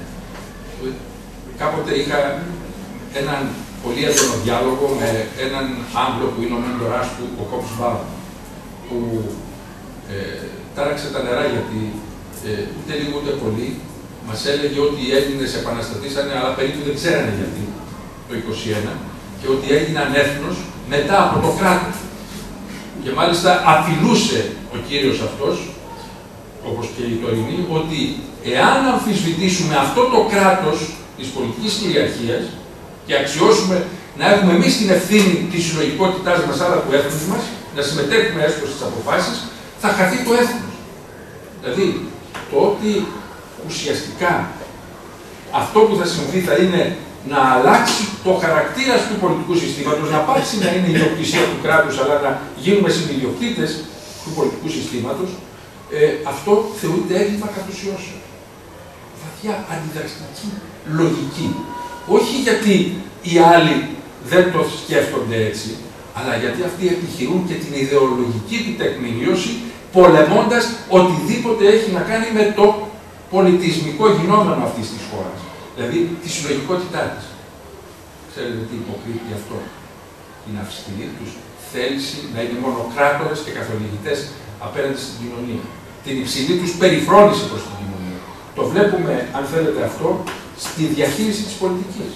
Κάποτε είχα έναν πολύ έντονο διάλογο με έναν Άγγλο που είναι ο μέντορας του, ο Hobsbawm, που τάραξε τα νερά γιατί ούτε λίγο ούτε πολύ μας έλεγε ότι οι Έλληνες επαναστατήσανε, αλλά περίπου δεν ξέρανε γιατί το 1921, και ότι έγιναν έθνος μετά από το κράτος. Και μάλιστα απειλούσε ο κύριος αυτός, όπως και η τωρινή, ότι εάν αμφισβητήσουμε αυτό το κράτος της πολιτικής κυριαρχίας και αξιώσουμε να έχουμε εμείς την ευθύνη της συλλογικότητάς μας, άρα του έθνους μας, να συμμετέχουμε έστω στις αποφάσεις, θα χαθεί το έθνος. Δηλαδή, το ότι ουσιαστικά αυτό που θα συμβεί θα είναι να αλλάξει το χαρακτήρα του πολιτικού συστήματος, να πάψει να είναι η ιδιοκτησία του κράτους, αλλά να γίνουμε συνειδιοκτήτες του πολιτικού συστήματος, αυτό θεωρείται έγκλημα κατ' ουσιώσεως. Βαθιά αντιδραστική λογική. Όχι γιατί οι άλλοι δεν το σκέφτονται έτσι, αλλά γιατί αυτοί επιχειρούν και την ιδεολογική του τεκμηρίωση, πολεμώντας οτιδήποτε έχει να κάνει με το πολιτισμικό γινόμενο αυτής της χώρας. Δηλαδή τη συλλογικότητά της. Ξέρετε τι υποκρύπτει αυτό? Την αυστηρή τους θέληση να είναι μονοκράτορες και καθοδηγητές απέναντι στην κοινωνία. Την υψηλή τους περιφρόνηση προς την κοινωνία. Το βλέπουμε, αν θέλετε αυτό, στη διαχείριση της πολιτικής.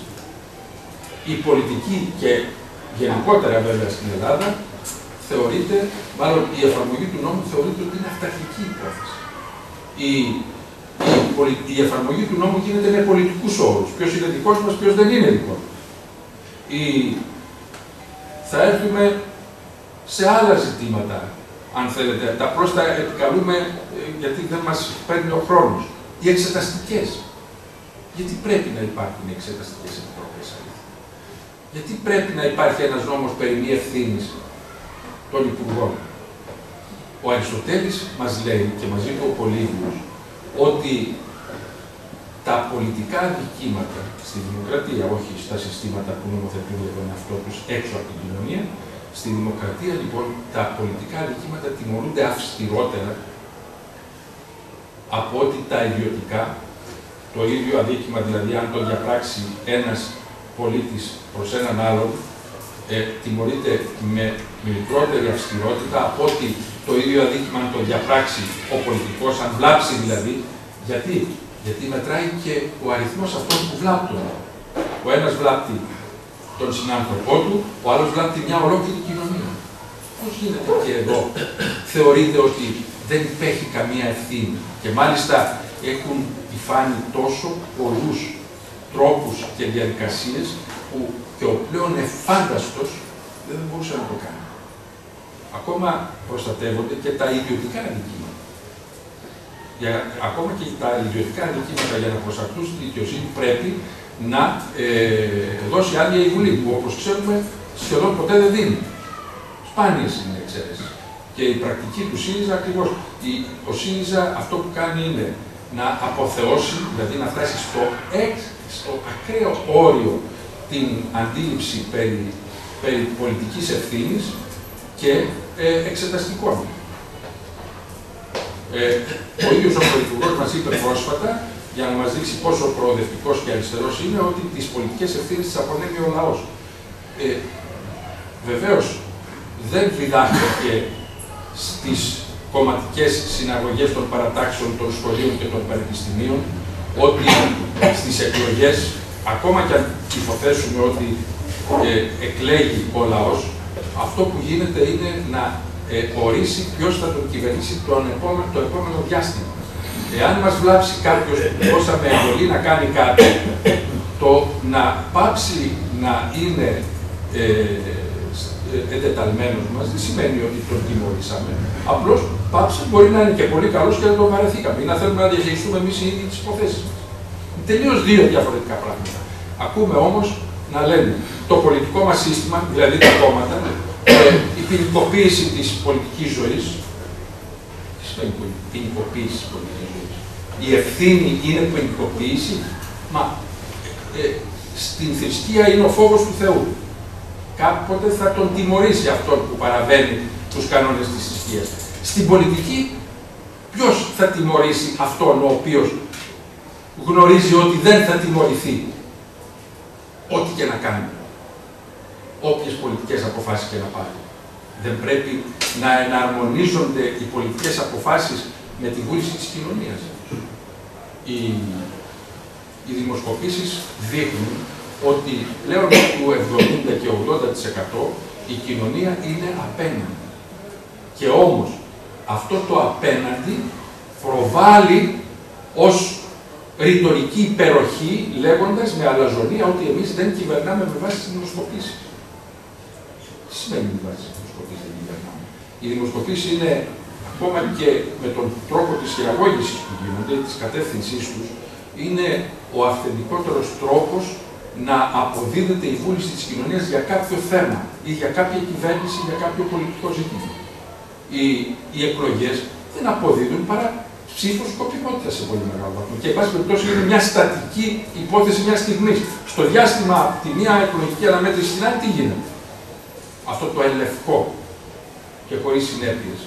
Η πολιτική και γενικότερα βέβαια στην Ελλάδα θεωρείται, μάλλον η εφαρμογή του νόμου θεωρείται ότι είναι αυταρχική υπόθεση. Η εφαρμογή του νόμου γίνεται με πολιτικούς όρους. Ποιος είναι δικός μας, ποιος δεν είναι δικός μας. Θα έρθουμε σε άλλα ζητήματα, αν θέλετε. Απλώς τα επικαλούμε γιατί δεν μας παίρνει ο χρόνος. Οι εξεταστικές. Γιατί πρέπει να υπάρχουν οι εξεταστικές επιτροπές? Γιατί πρέπει να υπάρχει ένας νόμος περί μη ευθύνης των υπουργών? Ο Αριστοτέλης μας λέει, και μαζί του ο Πολύβιος, ότι τα πολιτικά αδικήματα στη δημοκρατία, όχι στα συστήματα που νομοθετούν για τον εαυτό τους έξω από την κοινωνία, στη δημοκρατία λοιπόν τα πολιτικά αδικήματα τιμωρούνται αυστηρότερα από ότι τα ιδιωτικά. Το ίδιο αδίκημα, δηλαδή, αν το διαπράξει ένας πολίτης προς έναν άλλον, τιμωρείται με μικρότερη αυστηρότητα από ότι το ίδιο αδίκημα αν το διαπράξει ο πολιτικός, αν βλάψει δηλαδή. Γιατί μετράει και ο αριθμός αυτών που βλάπτουν. Ο ένας βλάπτει τον συνάνθρωπό του, ο άλλος βλάπτει μια ολόκληρη κοινωνία. Πώς γίνεται και εδώ θεωρείται ότι δεν υπέχει καμία ευθύνη και μάλιστα έχουν υφάνει τόσο πολλούς τρόπους και διαδικασίες που και ο πλέον εφάνταστος δεν μπορούσε να το κάνει. Ακόμα προστατεύονται και τα ιδιωτικά αδικήματα. Ακόμα και τα ιδιωτικά αδικήματα για να προσαρτούν στη δικαιοσύνη πρέπει να δώσει άδεια η Βουλή, που όπως ξέρουμε σχεδόν ποτέ δεν δίνει. Σπάνιες είναι εξαίρεσεις. Και η πρακτική του ΣΥΡΙΖΑ ακριβώς. Ο ΣΥΡΙΖΑ αυτό που κάνει είναι να αποθεώσει, δηλαδή να φτάσει στο ακραίο όριο την αντίληψη περί πολιτικής ευθύνης και εξεταστικών. Ο ίδιος ο Πρωθυπουργός μας είπε πρόσφατα, για να μας δείξει πόσο προοδευτικός και αριστερός είναι, ότι τις πολιτικές ευθύνες τις απονέμει ο λαός. Βεβαίως, δεν διδάχθηκε στις κομματικές συναγωγές των παρατάξεων των σχολείων και των πανεπιστημίων ότι στις εκλογές, ακόμα και αν υποθέσουμε ότι εκλέγει ο λαός, αυτό που γίνεται είναι να ορίσει ποιος θα τον κυβερνήσει το επόμενο διάστημα. Εάν μας βλάψει κάποιος που δώσαμε εντολή να κάνει κάτι, το να πάψει να είναι εντεταλμένος μας δεν σημαίνει ότι τον τιμωρήσαμε. Απλώς πάψε, μπορεί να είναι και πολύ καλός και να τον βαρεθήκαμε ή να θέλουμε να διαχειριστούμε εμείς οι ίδιοι τις υποθέσεις μας. Τελείως δύο διαφορετικά πράγματα. Ακούμε όμως να λένε το πολιτικό μας σύστημα, δηλαδή τα κόμματα, η ποινικοποίηση της πολιτικής ζωής. Τι σημαίνει ποινικοποίηση της πολιτικής ζωής? Η ευθύνη είναι ποινικοποίηση? Μα στην θρησκεία είναι ο φόβος του Θεού. Κάποτε θα τον τιμωρήσει αυτόν που παραβαίνει τους κανόνες της θρησκείας. Στην πολιτική, ποιος θα τιμωρήσει αυτόν ο οποίος γνωρίζει ότι δεν θα τιμωρηθεί, ό,τι και να κάνει, όποιες πολιτικές αποφάσεις και να πάρει? Δεν πρέπει να εναρμονίζονται οι πολιτικές αποφάσεις με τη βούληση της κοινωνίας? Οι δημοσκοπήσεις δείχνουν ότι πλέον του 70 και 80% η κοινωνία είναι απέναντι. Και όμως αυτό το απέναντι προβάλλει ως ρητορική υπεροχή, λέγοντας με αλαζονία ότι εμείς δεν κυβερνάμε με βάση τις δημοσκοπήσεις. Τι σημαίνει με βάση τις δημοσκοπήσεις δεν κυβερνάμε? Οι δημοσκοπήσεις είναι, ακόμα και με τον τρόπο της χειραγώγησης που γίνονται, της κατεύθυνσής τους, είναι ο αυθεντικότερος τρόπος να αποδίδεται η βούληση της κοινωνίας για κάποιο θέμα ή για κάποια κυβέρνηση ή για κάποιο πολιτικό ζήτημα. Οι εκλογές δεν αποδίδουν παρά ψήφους σκοπιμότητας σε πολύ μεγάλο βαθμό. Και εν πάση περιπτώσει είναι μια στατική υπόθεση μια στιγμή. Στο διάστημα από τη μία εκλογική αναμέτρηση στην άλλη, τι γίνεται? Αυτό το ελευκό και χωρίς συνέπειες.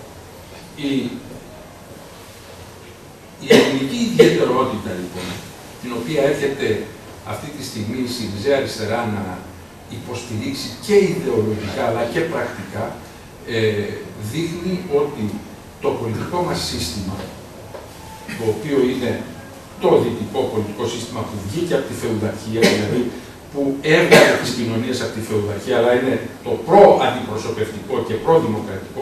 Η ελληνική ιδιαιτερότητα λοιπόν, την οποία έρχεται αυτή τη στιγμή η ΣΥΡΙΖΑ αριστερά να υποστηρίξει και ιδεολογικά αλλά και πρακτικά, δείχνει ότι το πολιτικό μας σύστημα, το οποίο είναι το δυτικό πολιτικό σύστημα που βγήκε από τη φεουδαρχία, δηλαδή που έβγαλε τις κοινωνίες από τη φεουδαρχία, αλλά είναι το προ-αντιπροσωπευτικό και προ-δημοκρατικό,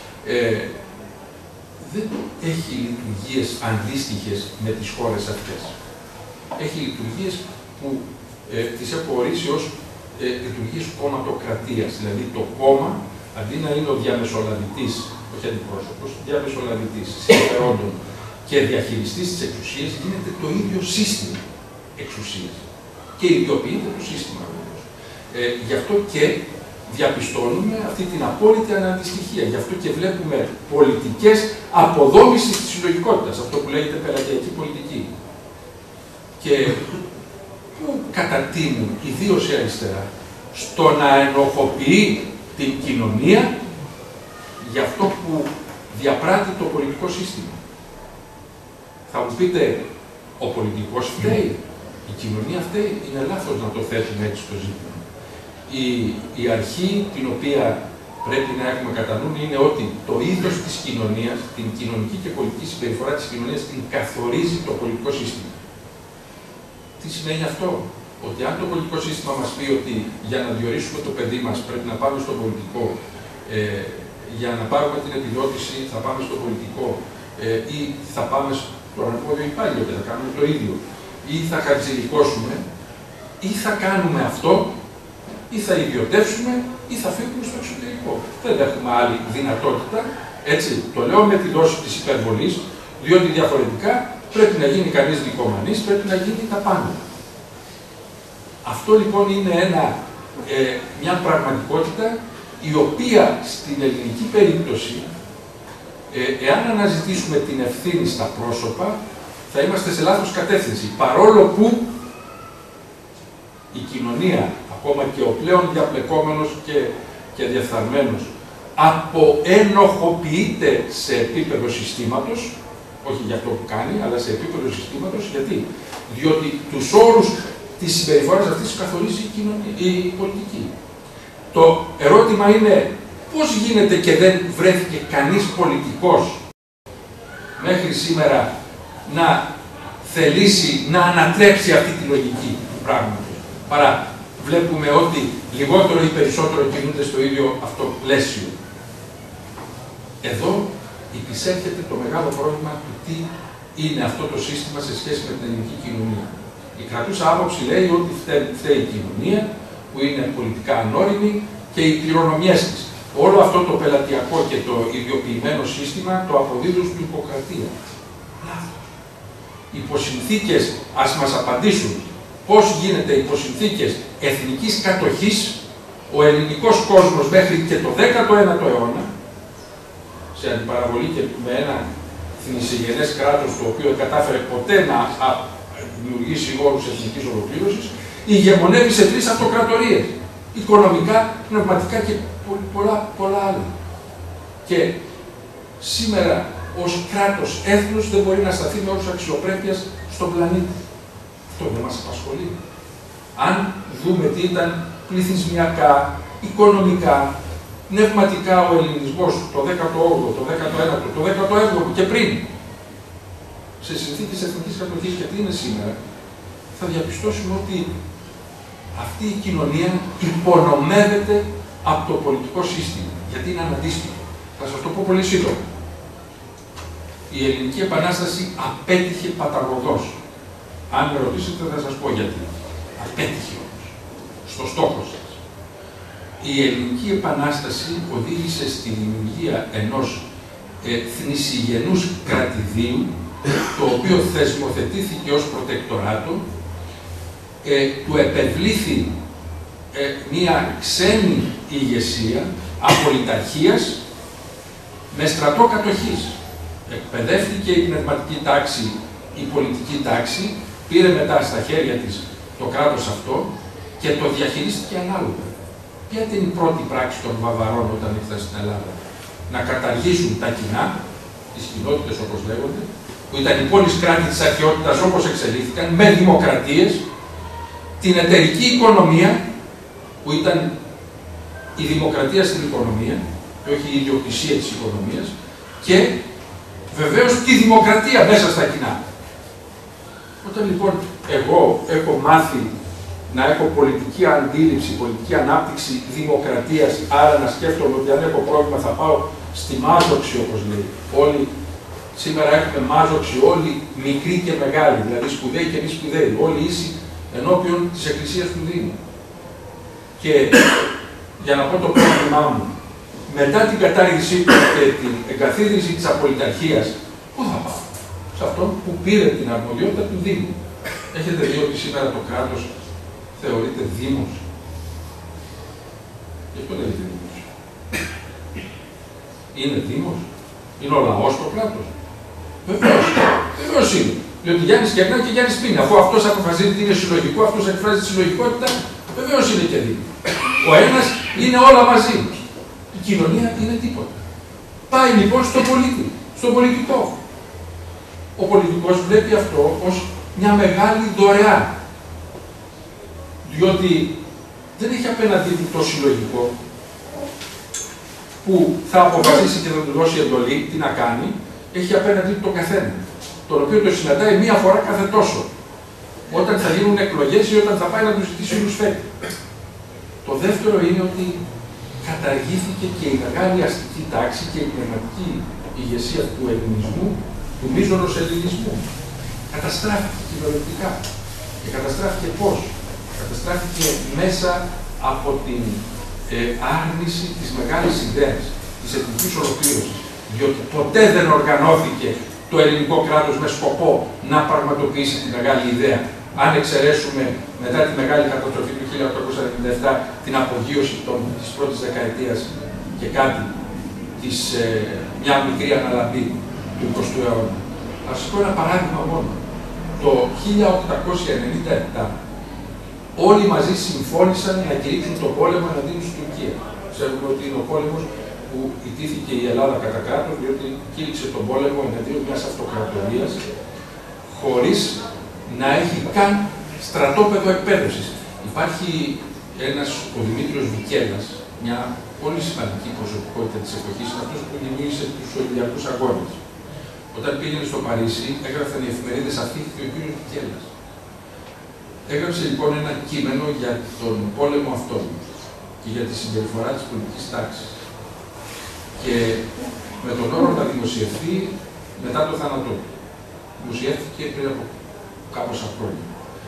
δεν έχει λειτουργίες αντίστοιχες με τις χώρες αυτές. Έχει λειτουργίες που τις έχω ορίσει ως λειτουργίες κομματοκρατίας. Δηλαδή το κόμμα, αντί να είναι ο διαμεσολαβητής, όχι αντιπρόσωπος, διαμεσολαβητής συμφερόντων και διαχειριστής της εξουσίας, γίνεται το ίδιο σύστημα εξουσίας. Και ιδιοποιείται το σύστημα βεβαίως. Γι' αυτό και διαπιστώνουμε αυτή την απόλυτη αναντιστοιχία. Γι' αυτό και βλέπουμε πολιτικές αποδόμησης της συλλογικότητας, αυτό που λέγεται πελατειακή πολιτική. και που κατατείνουν ιδίως η αριστερά στο να ενοχοποιεί την κοινωνία για αυτό που διαπράττει το πολιτικό σύστημα. Θα μου πείτε, ο πολιτικός φταίει, η κοινωνία φταίει, είναι λάθος να το θέτουμε έτσι στο ζήτημα. Η αρχή την οποία πρέπει να έχουμε κατά νου είναι ότι το είδος της κοινωνίας, την κοινωνική και πολιτική συμπεριφορά της κοινωνίας την καθορίζει το πολιτικό σύστημα. Τι σημαίνει αυτό? Ότι αν το πολιτικό σύστημα μας πει ότι για να διορίσουμε το παιδί μας πρέπει να πάμε στο πολιτικό, για να πάρουμε την επιδότηση θα πάμε στο πολιτικό ή θα πάμε στο αρμόδιο υπάλληλο και θα κάνουμε το ίδιο, ή θα χαρτζηλικώσουμε, ή θα κάνουμε αυτό, ή θα ιδιωτεύσουμε, ή θα φύγουμε στο εξωτερικό. Δεν έχουμε άλλη δυνατότητα, έτσι, το λέω με τη δόση της υπερβολής, διότι διαφορετικά πρέπει να γίνει κανείς δικομανής, πρέπει να γίνει τα πάντα. Αυτό λοιπόν είναι μια πραγματικότητα η οποία στην ελληνική περίπτωση, εάν αναζητήσουμε την ευθύνη στα πρόσωπα, θα είμαστε σε λάθος κατεύθυνση. Παρόλο που η κοινωνία, ακόμα και ο πλέον διαπλεκόμενος και διεφθαρμένος, αποενοχοποιείται σε επίπεδο συστήματος, όχι για αυτό που κάνει, αλλά σε επίπεδο συστήματος. Γιατί? Διότι τους όρους της συμπεριφοράς αυτής καθορίζει η πολιτική. Το ερώτημα είναι πώς γίνεται και δεν βρέθηκε κανείς πολιτικός μέχρι σήμερα να θελήσει να ανατρέψει αυτή τη λογική του πράγματος. Παρά βλέπουμε ότι λιγότερο ή περισσότερο κινούνται στο ίδιο αυτό πλαίσιο. Εδώ υπησέρχεται το μεγάλο πρόβλημα του τι είναι αυτό το σύστημα σε σχέση με την ελληνική κοινωνία. Η κρατούσα άποψη λέει ότι φταίει η κοινωνία, που είναι πολιτικά ανώριμη, και οι κληρονομιές της. Όλο αυτό το πελατειακό και το ιδιοποιημένο σύστημα το αποδίδουν στην υποκρατία. Λάθος. Υποσυνθήκες, ας μας απαντήσουν πώς γίνεται υποσυνθήκες εθνικής κατοχής ο ελληνικός κόσμος μέχρι και το 19ο αιώνα, σε αντιπαραβολή και με ένα θνησιγενές κράτος το οποίο κατάφερε ποτέ να δημιουργήσει όρους εθνικής ολοκλήρωσης, ηγεμονεύει σε 3 αυτοκρατορίες. Οικονομικά, πνευματικά και πολλά άλλα. Και σήμερα ως κράτος έθνος δεν μπορεί να σταθεί με όρους αξιοπρέπειας στον πλανήτη. Αυτό δεν μας απασχολεί. Αν δούμε τι ήταν πληθυσμιακά, οικονομικά, πνευματικά ο ελληνισμός το 18ο, το 19ο, το 17ο και πριν, σε συνθήκες εθνικής κατοχής και τι είναι σήμερα, θα διαπιστώσουμε ότι αυτή η κοινωνία υπονομεύεται από το πολιτικό σύστημα, γιατί είναι αναντίστοιχο. Θα σας το πω πολύ σύντομα. Η Ελληνική Επανάσταση απέτυχε παταγωγός. Αν με ρωτήσετε θα σας πω γιατί. Απέτυχε όμως, στο στόχο σας. Η Ελληνική Επανάσταση οδήγησε στη δημιουργία ενός θνησιγενούς κρατηδίου, το οποίο θεσμοθετήθηκε ως προτεκτοράτο, του επευλήθη μία ξένη ηγεσία απολυταρχίας με στρατό κατοχής. Εκπαιδεύτηκε η πνευματική τάξη, η πολιτική τάξη, πήρε μετά στα χέρια της το κράτος αυτό και το διαχειρίστηκε ανάλογα. Ποια ήταν η πρώτη πράξη των Βαβαρών όταν ήρθαν στην Ελλάδα? Να καταργήσουν τα κοινά, τις κοινότητες όπως λέγονται, που ήταν οι πόλεις κράτη της αρχαιότητας όπως εξελίχθηκαν, με δημοκρατίες, την εταιρική οικονομία, που ήταν η δημοκρατία στην οικονομία, και όχι η ιδιοκτησία της οικονομίας, και βεβαίως τη δημοκρατία μέσα στα κοινά. Όταν λοιπόν εγώ έχω μάθει να έχω πολιτική αντίληψη, πολιτική ανάπτυξη δημοκρατίας, άρα να σκέφτομαι ότι αν έχω πρόβλημα θα πάω στη μάζοξη, όπως λέει. Όλοι σήμερα έχουμε μάζοξη, όλοι μικροί και μεγάλοι, δηλαδή σπουδαίοι και μη σπουδαίοι, όλοι ίσοι ενώπιον της Εκκλησίας του Δήμου. Και για να πω το πρόβλημά μου, μετά την κατάργησή του και την εγκαθίδρυση της απολυταρχίας, πού θα πάω? Σε αυτόν που πήρε την αρμοδιότητα του Δήμου. Έχετε δει ότι σήμερα το κράτος θεωρείται Δήμος? Γι' αυτό λέγεται Δήμος. Είναι Δήμος? Είναι ο λαός το κράτος? Βεβαίως είναι. Διότι Γιάννης κερνάει και Γιάννης πίνει. Αφού αυτός αποφασίζει τι είναι συλλογικό, αυτός εκφράζει τη συλλογικότητα, βεβαίως είναι και δίκαιο. Ο ένας είναι όλα μαζί. Η κοινωνία είναι τίποτα. Πάει λοιπόν στον πολίτη, στον πολιτικό. Ο πολιτικός βλέπει αυτό ως μια μεγάλη δωρεά. Διότι δεν έχει απέναντί του το συλλογικό που θα αποφασίσει και θα του δώσει εντολή τι να κάνει, έχει απέναντί του το καθένα, τον οποίο το συναντάει μία φορά κάθε τόσο. Όταν θα γίνουν εκλογές ή όταν θα πάει να του ζητήσει ρουσφέτη. Το δεύτερο είναι ότι καταργήθηκε και η μεγάλη αστική τάξη και η πνευματική ηγεσία του ελληνισμού, του μείζωνος ελληνισμού. Καταστράφηκε κυριολεκτικά. Και καταστράφηκε πώς? Καταστράφηκε μέσα από την άρνηση της μεγάλης ιδέας, της εθνικής ολοκλήρωσης. Διότι ποτέ δεν οργανώθηκε το ελληνικό κράτος με σκοπό να πραγματοποιήσει τη μεγάλη ιδέα. Αν εξαιρέσουμε μετά τη μεγάλη καταστροφή του 1897 την απογείωση της πρώτης δεκαετίας και κάτι, μια μικρή αναλαμπή του 20ου αιώνα. Θα σας πω ένα παράδειγμα μόνο. Το 1897 όλοι μαζί συμφώνησαν να κηρύξουν τον πόλεμο εναντίον της Τουρκίας. Ξέρουμε ότι είναι ο πόλεμος που ιτήθηκε η Ελλάδα κατά κράτος, διότι κήρυξε τον πόλεμο εναντίον μιας αυτοκρατορίας, χωρίς να έχει καν στρατόπεδο εκπαίδευσης. Υπάρχει ένας, ο Δημήτριος Βικέλλας, μια πολύ σημαντική προσωπικότητα της εποχής, αυτός που δημιούργησε τους Ολυμπιακούς Αγώνες. Όταν πήγαινε στο Παρίσι, έγραφαν οι εφημερίδες αφήθηκε ο κύριος Βικέλλας. Έγραψε λοιπόν ένα κείμενο για τον πόλεμο αυτόν και για τη συμπεριφορά της πολιτικής τάξης. Και με τον όρο να δημοσιευθεί μετά το θάνατό του. Δημοσιεύθηκε πριν από κάμποσα χρόνια.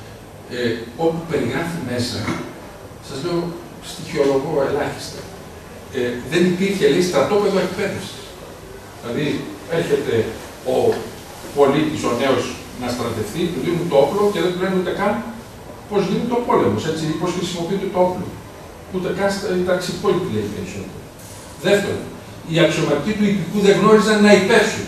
Όπου περιγράφει μέσα, σας λέω στοιχειολογώ ελάχιστα, δεν υπήρχε, λέει, στρατόπεδο εκπαίδευσης. Δηλαδή, έρχεται ο πολίτης, ο νέος, να στρατευτεί, του δίνουν το όπλο και δεν του λένε ούτε καν πώς γίνεται ο πόλεμος, έτσι, πώς χρησιμοποιείται το όπλο. Ούτε καν οι ταξιπόλοιποι, λέει περισσότερο. Δεύτερον, οι αξιωματικοί του υπηκού δεν γνώριζαν να υπεύσουν.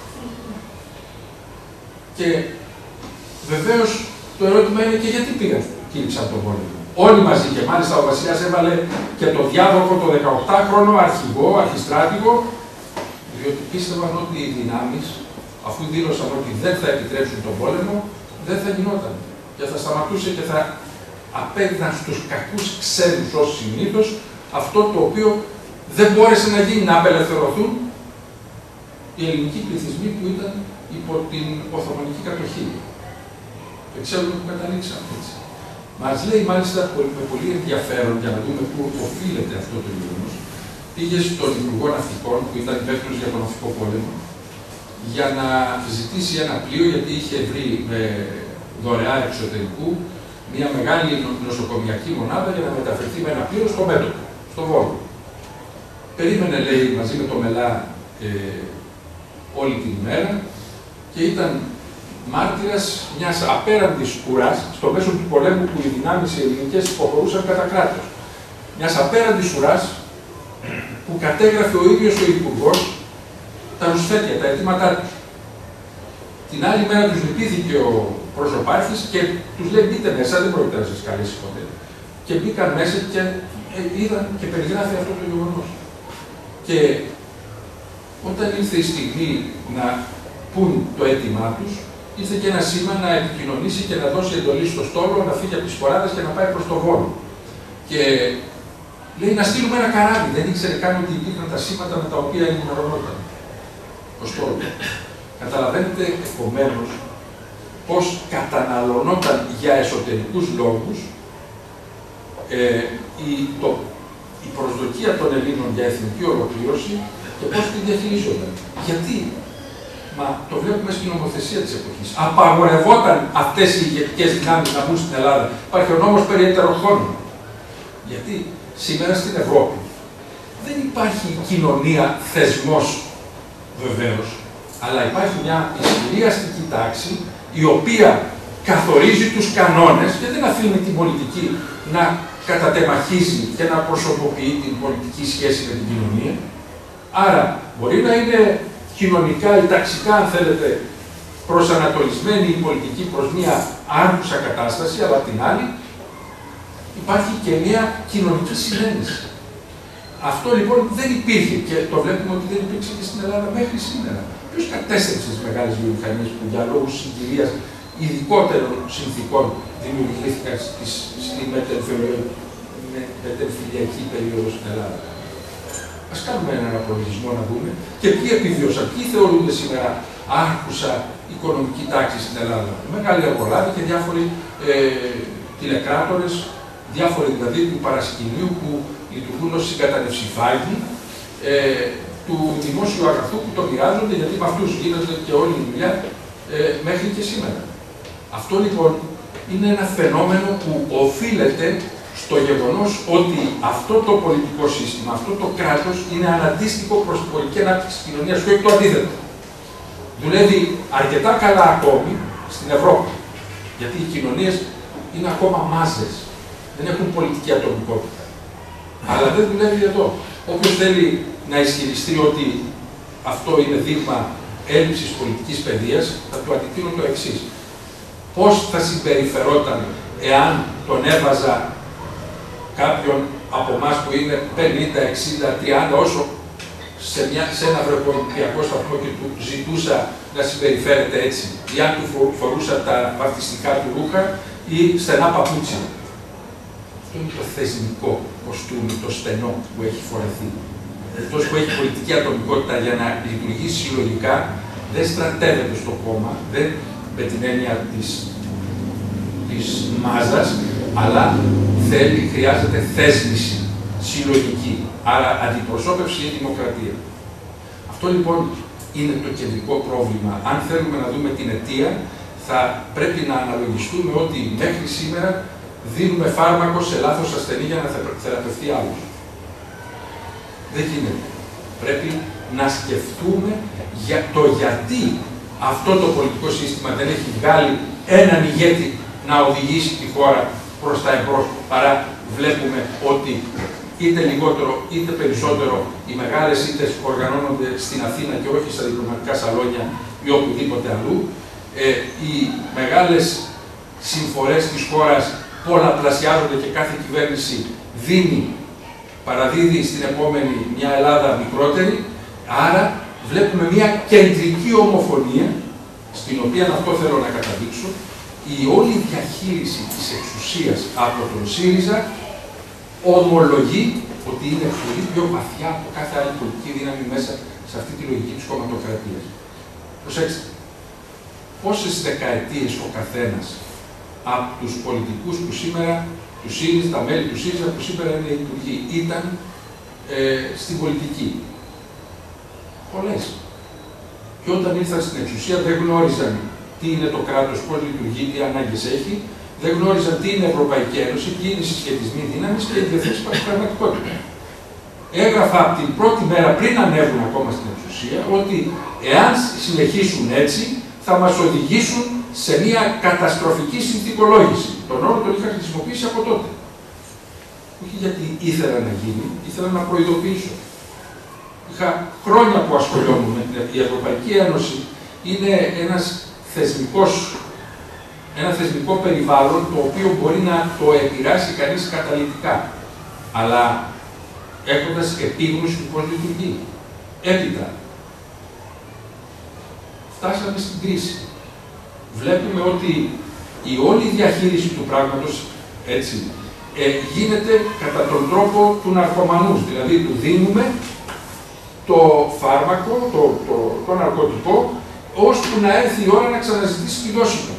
Και βεβαίως το ερώτημα είναι και γιατί πήγαν, κήρυξαν τον πόλεμο. Όλοι μαζί, και μάλιστα ο βασιλιάς έβαλε και το διάδοχο το 18χρονο αρχηγό, αρχιστράτηγο, διότι πίστευαν ότι οι δυνάμεις, αφού δήλωσαν ότι δεν θα επιτρέψουν τον πόλεμο, δεν θα γινόταν. Και θα σταματούσε και θα απέδιναν στους κακούς ξένους ως συνήθως αυτό το οποίο δεν μπόρεσε να γίνει, να απελευθερωθούν οι ελληνικοί πληθυσμοί που ήταν υπό την Οθωμανική κατοχή. Δεν ξέρουμε που καταλήξαμε έτσι. Μας λέει μάλιστα με πολύ ενδιαφέρον για να δούμε πού οφείλεται αυτό το γεγονός. Πήγε στον Υπουργό Ναυτικών, που ήταν υπεύθυνος για τον Ναυτικό Πόλεμο, για να ζητήσει ένα πλοίο, γιατί είχε βρει με δωρεά εξωτερικού μια μεγάλη νοσοκομιακή μονάδα για να μεταφερθεί με ένα πλοίο στο μέτωπο, στο Βόλο. Περίμενε, λέει, μαζί με το Μελά όλη την ημέρα και ήταν μάρτυρας μιας απέραντης ουράς στο μέσο του πολέμου που οι δυνάμεις οι ελληνικές υποχωρούσαν κατά κράτος. Μιας απέραντης ουράς που κατέγραφε ο ίδιος ο Υπουργός τα ρουσφέτια, τα αιτήματά του. Την άλλη μέρα τους λυπήθηκε ο προσωπάρχης και τους λέει: μπείτε μέσα, δεν πρόκειται να σας καλέσει ποτέ. Και μπήκαν μέσα και είδαν και περιγράφει αυτό το γεγονός. Και όταν ήρθε η στιγμή να πούν το αίτημά τους, ήρθε και ένα σήμα να επικοινωνήσει και να δώσει εντολή στο στόλο, να φύγει από τις φοράδες και να πάει προς το Βόλο. Και λέει να στείλουμε ένα καράβι. Δεν ήξερε καν ότι υπήρχαν τα σήματα με τα οποία ενημερωνόταν ο στόλος. Καταλαβαίνετε επομένως πώς καταναλωνόταν για εσωτερικούς λόγους η προσδοκία των Ελλήνων για εθνική ολοκλήρωση και πώς τη διαχειρίζονταν. Γιατί? Μα το βλέπουμε στην νομοθεσία της εποχής. Απαγορευόταν αυτές οι ηγετικές δυνάμεις να μπουν στην Ελλάδα. Υπάρχει ο νόμος περί ετεροχώνων. Γιατί σήμερα στην Ευρώπη δεν υπάρχει κοινωνία θεσμός βεβαίως, αλλά υπάρχει μια ισχυρή αστική τάξη η οποία καθορίζει τους κανόνες και δεν αφήνει την πολιτική να κατατεμαχίζει και να προσωποποιεί την πολιτική σχέση με την κοινωνία. Άρα μπορεί να είναι κοινωνικά ή ταξικά, αν θέλετε, προσανατολισμένη η πολιτική προς μια άρχουσα κατάσταση, αλλά απ' την άλλη υπάρχει και μια κοινωνική συνένεση. Αυτό λοιπόν δεν υπήρχε και το βλέπουμε ότι δεν υπήρξε και στην Ελλάδα μέχρι σήμερα. Ποιος κατέστρεψε τις μεγάλες βιομηχανίες που για λόγους συγκυρίας ειδικότερων συνθήκων δημιουργήθηκαν στη μετεμφυλιακή περίοδο στην Ελλάδα. Ας κάνουμε έναν απολογισμό να δούμε και ποιοι επιβίωσαν, ποιοι θεωρούνται σήμερα άρχουσα οικονομική τάξη στην Ελλάδα. Μεγάλοι εργολάβοι και διάφοροι τηλεκράτορες, διάφοροι δηλαδή του παρασκηνίου που λειτουργούν ως συγκατανευσιφάγοι του δημόσιου αγαθού που το μοιράζονται, γιατί με αυτούς γίνεται και όλη η δουλειά μέχρι και σήμερα. Αυτό λοιπόν είναι ένα φαινόμενο που οφείλεται στο γεγονός ότι αυτό το πολιτικό σύστημα, αυτό το κράτος είναι αναντίστοιχο προς την πολιτική ανάπτυξη της κοινωνίας και όχι το αντίθετο. Δουλεύει αρκετά καλά ακόμη στην Ευρώπη, γιατί οι κοινωνίες είναι ακόμα μάζες, δεν έχουν πολιτική ατομικότητα. Αλλά δεν δουλεύει εδώ. Όποιος θέλει να ισχυριστεί ότι αυτό είναι δείγμα έλλειψης πολιτικής παιδείας, θα του αντιτείνω το εξής. Πώς θα συμπεριφερόταν εάν τον έβαζα κάποιον από εμάς που είναι 50, 60, 30, όσο σε ένα βρεφοολυμπιακό σταθμό και του ζητούσα να συμπεριφέρεται έτσι, ή αν του φορούσα τα βαφτιστικά του ρούχα ή στενά παπούτσια. Αυτό είναι το θεσμικό κοστούμι, το στενό που έχει φορεθεί. Αυτός που έχει πολιτική ατομικότητα για να λειτουργήσει συλλογικά δεν στρατεύεται στο κόμμα, δεν με την έννοια της μάζας, αλλά χρειάζεται θέσμηση συλλογική, άρα αντιπροσώπευση ή δημοκρατία. Αυτό λοιπόν είναι το κεντρικό πρόβλημα. Αν θέλουμε να δούμε την αιτία, θα πρέπει να αναλογιστούμε ότι μέχρι σήμερα δίνουμε φάρμακο σε λάθος ασθενή για να θεραπευτεί άλλος. Δεν γίνεται. Πρέπει να σκεφτούμε για το γιατί αυτό το πολιτικό σύστημα δεν έχει βγάλει έναν ηγέτη να οδηγήσει τη χώρα προς τα εμπρός, παρά βλέπουμε ότι είτε λιγότερο είτε περισσότερο οι μεγάλες ήττες οργανώνονται στην Αθήνα και όχι στα διπλωματικά σαλόνια ή οπουδήποτε αλλού. Οι μεγάλες συμφορές της χώρας πολλαπλασιάζονται και κάθε κυβέρνηση παραδίδει στην επόμενη μια Ελλάδα μικρότερη. Άρα βλέπουμε μια κεντρική ομοφωνία, στην οποία αυτό θέλω να καταδείξω, η όλη διαχείριση της εξουσίας από τον ΣΥΡΙΖΑ ομολογεί ότι είναι πολύ πιο βαθιά από κάθε άλλη πολιτική δύναμη μέσα σε αυτή τη λογική της κομματοκρατίας. Προσέξτε, πόσες δεκαετίες ο καθένας από τους πολιτικούς που σήμερα, του ΣΥΡΙΖΑ, τα μέλη του ΣΥΡΙΖΑ που σήμερα είναι υπουργοί, ήταν στην πολιτική. Πολλές. Και όταν ήρθαν στην εξουσία δεν γνώριζαν τι είναι το κράτος, πώς λειτουργεί, τι ανάγκες έχει, δεν γνώριζαν τι είναι Ευρωπαϊκή Ένωση, ποιοι είναι οι συσχετισμοί δύναμης και η διεθνής πραγματικότητα. Έγραφα από την πρώτη μέρα πριν ανέβουν ακόμα στην εξουσία ότι εάν συνεχίσουν έτσι θα μας οδηγήσουν σε μια καταστροφική συνθηκολόγηση. Τον όρο τον είχα χρησιμοποιήσει από τότε. Όχι γιατί ήθελα να γίνει, ήθελα να προειδοποιήσω. Είχα χρόνια που ασχολιόμουν με την Ευρωπαϊκή Ένωση. Είναι ένα θεσμικό περιβάλλον το οποίο μπορεί να το επηρεάσει κανείς καταλυτικά, αλλά έχοντας επίγνωση του πώς λειτουργεί. Έπειτα, φτάσαμε στην κρίση. Βλέπουμε ότι η όλη διαχείριση του πράγματος έτσι γίνεται κατά τον τρόπο του ναρκωμανούς, δηλαδή του δίνουμε το φάρμακο, το ναρκωτικό, ώσπου να έρθει η ώρα να ξαναζητήσει τη δόση του.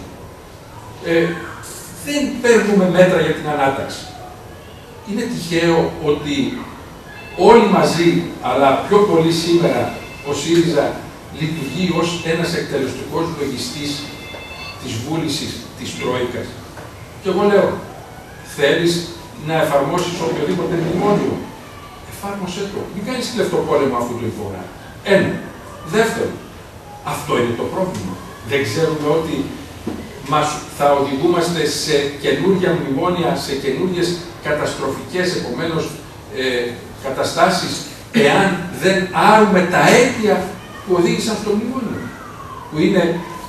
Δεν παίρνουμε μέτρα για την ανάταξη. Είναι τυχαίο ότι όλοι μαζί, αλλά πιο πολύ σήμερα, ο ΣΥΡΙΖΑ λειτουργεί ως ένας εκτελεστικός λογιστής της βούλησης της Τρόικας. Και εγώ λέω, θέλεις να εφαρμόσεις οποιοδήποτε μνημόνιο, εφάρμοσέ το. Μην κάνεις κλεφτοπόλεμο αφού το υπογράφει. Ένα. Δεύτερο, αυτό είναι το πρόβλημα. Δεν ξέρουμε ότι θα οδηγούμαστε σε καινούργια μνημόνια, σε καινούργιες καταστροφικές επομένως καταστάσεις, εάν δεν άρουμε τα αίτια που οδήγησαν στο μνημόνιο. Που είναι η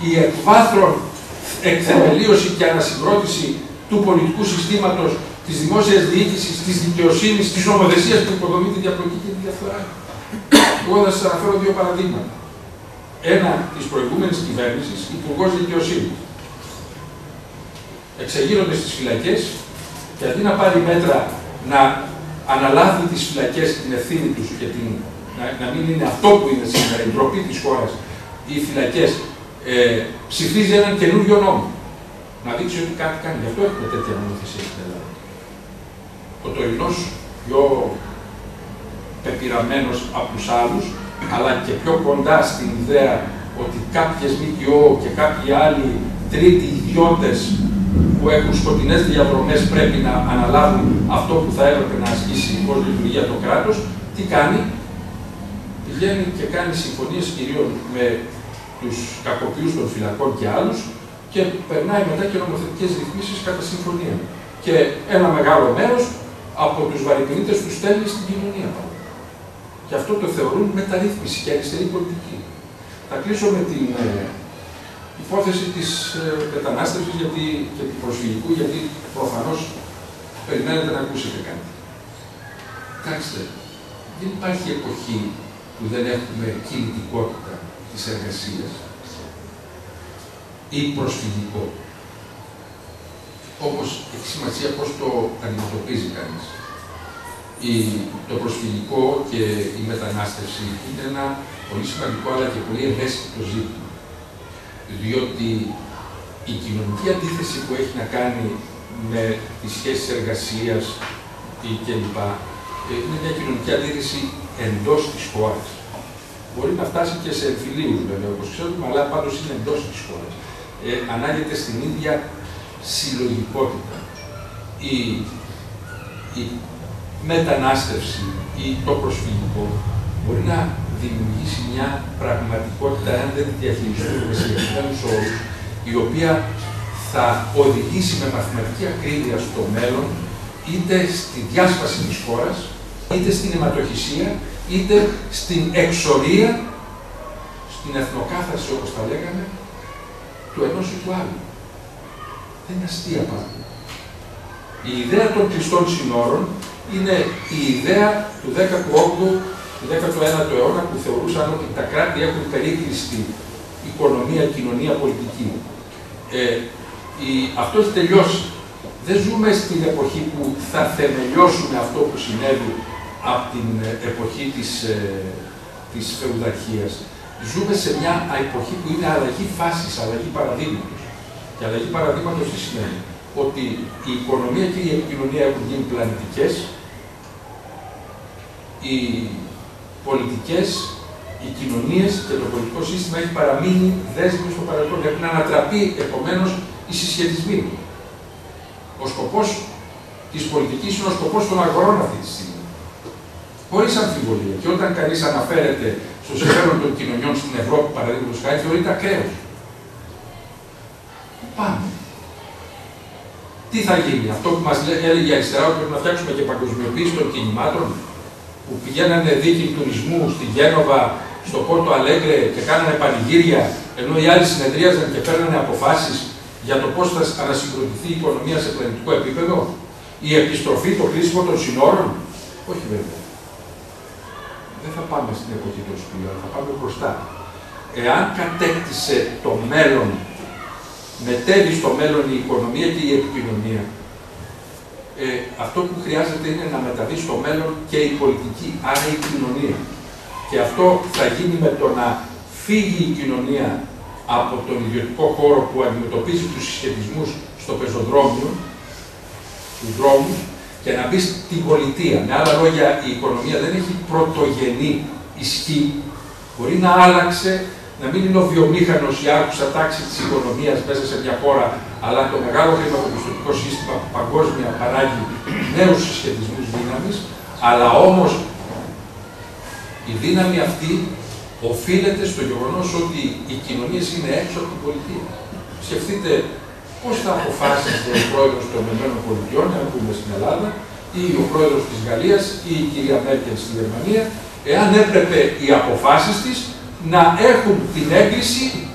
η εκβάθρον εκθεμελίωση και ανασυγκρότηση του πολιτικού συστήματος, της δημόσιας διοίκησης, της δικαιοσύνης, της νομοθεσίας που υποδομεί τη διαπλοκή και τη διαφθορά. Εγώ θα σας αναφέρω δύο παραδείγματα. Ένα της προηγούμενης κυβέρνησης, Υπουργός Δικαιοσύνης. Εξεγείρονται στις φυλακές και αντί να πάρει μέτρα να αναλάβει τις φυλακές την ευθύνη τους και να μην είναι αυτό που είναι σήμερα η ντροπή της χώρας, οι φυλακές, ψηφίζει έναν καινούριο νόμο. Να δείξει ότι κάτι κάνει. Γι' αυτό έχουμε τέτοια νομοθεσία στην Ελλάδα. Ο τωρινός πιο πεπειραμένος από τους άλλους, αλλά και πιο κοντά στην ιδέα ότι κάποιες ΜΚΟ και κάποιοι άλλοι τρίτοι ιδιώτες που έχουν σκοτεινές διαδρομές πρέπει να αναλάβουν αυτό που θα έπρεπε να ασκήσει ως λειτουργία το κράτος, τι κάνει? Πηγαίνει και κάνει συμφωνίες κυρίως με τους κακοποιούς των φυλακών και άλλους και περνάει μετά και νομοθετικές ρυθμίσεις κατά συμφωνία. Και ένα μεγάλο μέρος από τους βαρυπηνίτες τους στέλνει στην κοινωνία. Και αυτό το θεωρούν μεταρρύθμιση και αριστερή πολιτική. Θα κλείσω με την υπόθεση της μετανάστευσης και του προσφυγικού, γιατί προφανώς περιμένετε να ακούσετε κάτι. Κοιτάξτε, δεν υπάρχει εποχή που δεν έχουμε κινητικότητα της εργασίας ή προσφυγικό. Όμως έχει σημασία πώς το αντιμετωπίζει κανείς. Το προσφυγικό και η μετανάστευση είναι ένα πολύ σημαντικό αλλά και πολύ ευαίσθητο ζήτημα. Διότι η κοινωνική αντίθεση που έχει να κάνει με τις σχέσεις εργασίας κλπ. Είναι μια κοινωνική αντίθεση εντός της χώρας. Μπορεί να φτάσει και σε εμφυλίους βέβαια, όπως ξέρουμε, αλλά πάντως είναι εντός της χώρας. Ανάγεται στην ίδια συλλογικότητα. Η μετανάστευση ή το προσφυγικό μπορεί να δημιουργήσει μια πραγματικότητα, αν δεν τη διαχειριστούμε με συγκεκριμένους όρους, η οποία θα οδηγήσει με μαθηματική ακρίβεια στο μέλλον είτε στη διάσπαση της χώρας, είτε στην αιματοχυσία, είτε στην εξορία, στην εθνοκάθαρση όπως τα λέγαμε, του ενός ή του άλλου. Δεν είναι αστεία πάντα. Η ιδέα των κλειστών συνόρων είναι η ιδέα του 18ου, του 19ου αιώνα που θεωρούσαν ότι τα κράτη έχουν περίκλειστη οικονομία, κοινωνία, πολιτική. Αυτό έχει τελειώσει. Δεν ζούμε στην εποχή που θα θεμελιώσουμε αυτό που συνέβη από την εποχή της φεουδαρχίας. Ζούμε σε μια εποχή που είναι αλλαγή φάσης, αλλαγή παραδείγματος. Και αλλαγή παραδείγματος τι σημαίνει? Ότι η οικονομία και η επικοινωνία έχουν γίνει πλανητικές, οι πολιτικές, οι κοινωνίες και το πολιτικό σύστημα έχει παραμείνει δέσμοι στο παρελθόν. Έχουν ανατραπεί επομένως οι συσχετισμοί. Ο σκοπός της πολιτικής είναι ο σκοπός των αγορών αυτή τη στιγμή. Χωρίς αμφιβολία. Και όταν κανείς αναφέρεται στο συμφέρον των κοινωνιών στην Ευρώπη, παραδείγματος χάρη, θεωρείται ακραίος. Πάμε. Τι θα γίνει? Αυτό που μας έλεγε η αριστερά, ότι πρέπει να φτιάξουμε και παγκοσμιοποίηση των κινημάτων, που πηγαίνανε δίκη τουρισμού στη Γένοβα, στο Πόρτο Αλέγκρε και κάνανε πανηγύρια, ενώ οι άλλοι συνεδρίαζαν και παίρνανε αποφάσεις για το πώς θα ανασυγκροτηθεί η οικονομία σε πλανητικό επίπεδο. Η επιστροφή, το κλείσιμο των συνόρων. Όχι βέβαια. Δεν θα πάμε στην εποχή των σπουδών, θα πάμε μπροστά. Εάν κατέκτησε το μέλλον, μετέβει στο μέλλον η οικονομία και η επικοινωνία, αυτό που χρειάζεται είναι να μεταβεί στο μέλλον και η πολιτική, άρα η κοινωνία. Και αυτό θα γίνει με το να φύγει η κοινωνία από τον ιδιωτικό χώρο που αντιμετωπίζει τους συσχετισμούς στο πεζοδρόμιο, του δρόμου, και να μπει στην πολιτεία. Με άλλα λόγια, η οικονομία δεν έχει πρωτογενή ισχύ. Μπορεί να άλλαξε, να μην είναι ο βιομήχανος η άρχουσα τάξη της οικονομίας μέσα σε μια χώρα, αλλά το μεγάλο χρηματοπιστωτικό σύστημα που παγκόσμια παράγει νέους συσχετισμούς δύναμης, αλλά όμως η δύναμη αυτή οφείλεται στο γεγονός ότι οι κοινωνίες είναι έξω από την πολιτεία. Σκεφτείτε πώς θα αποφάσισε ο πρόεδρος των ΗΠΑ, να πούμε στην Ελλάδα, ή ο πρόεδρος της Γαλλίας, ή η κυρία Μέρκελ στη Γερμανία, εάν έπρεπε οι αποφάσεις της να έχουν την έγκριση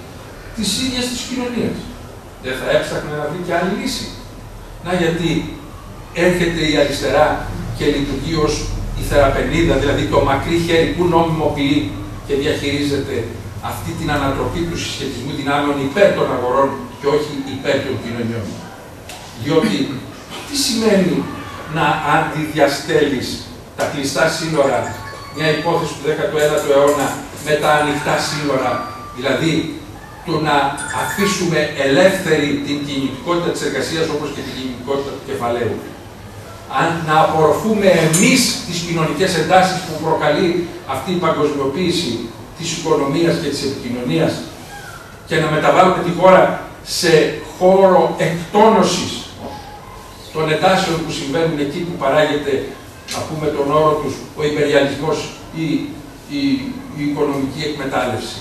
της ίδιας της κοινωνίας. Δεν θα έψαχνε να βρει και άλλη λύση? Να, γιατί έρχεται η αριστερά και λειτουργεί ως η θεραπενίδα, δηλαδή το μακρύ χέρι που νομιμοποιεί και διαχειρίζεται αυτή την ανατροπή του συσχετισμού δυνάμεων υπέρ των αγορών και όχι υπέρ των κοινωνιών. Διότι τι σημαίνει να αντιδιαστέλεις τα κλειστά σύνορα, μια υπόθεση του 19ου αιώνα, με τα ανοιχτά σύνορα, δηλαδή το να αφήσουμε ελεύθερη την κινητικότητα της εργασίας όπως και την κινητικότητα του κεφαλαίου. Να απορροφούμε εμείς τις κοινωνικές εντάσεις που προκαλεί αυτή η παγκοσμιοποίηση της οικονομίας και της επικοινωνίας και να μεταβάλουμε τη χώρα σε χώρο εκτόνωσης των εντάσεων που συμβαίνουν εκεί που παράγεται, να πούμε τον όρο τους, ο υπεριαλισμός ή η οικονομική εκμετάλλευση.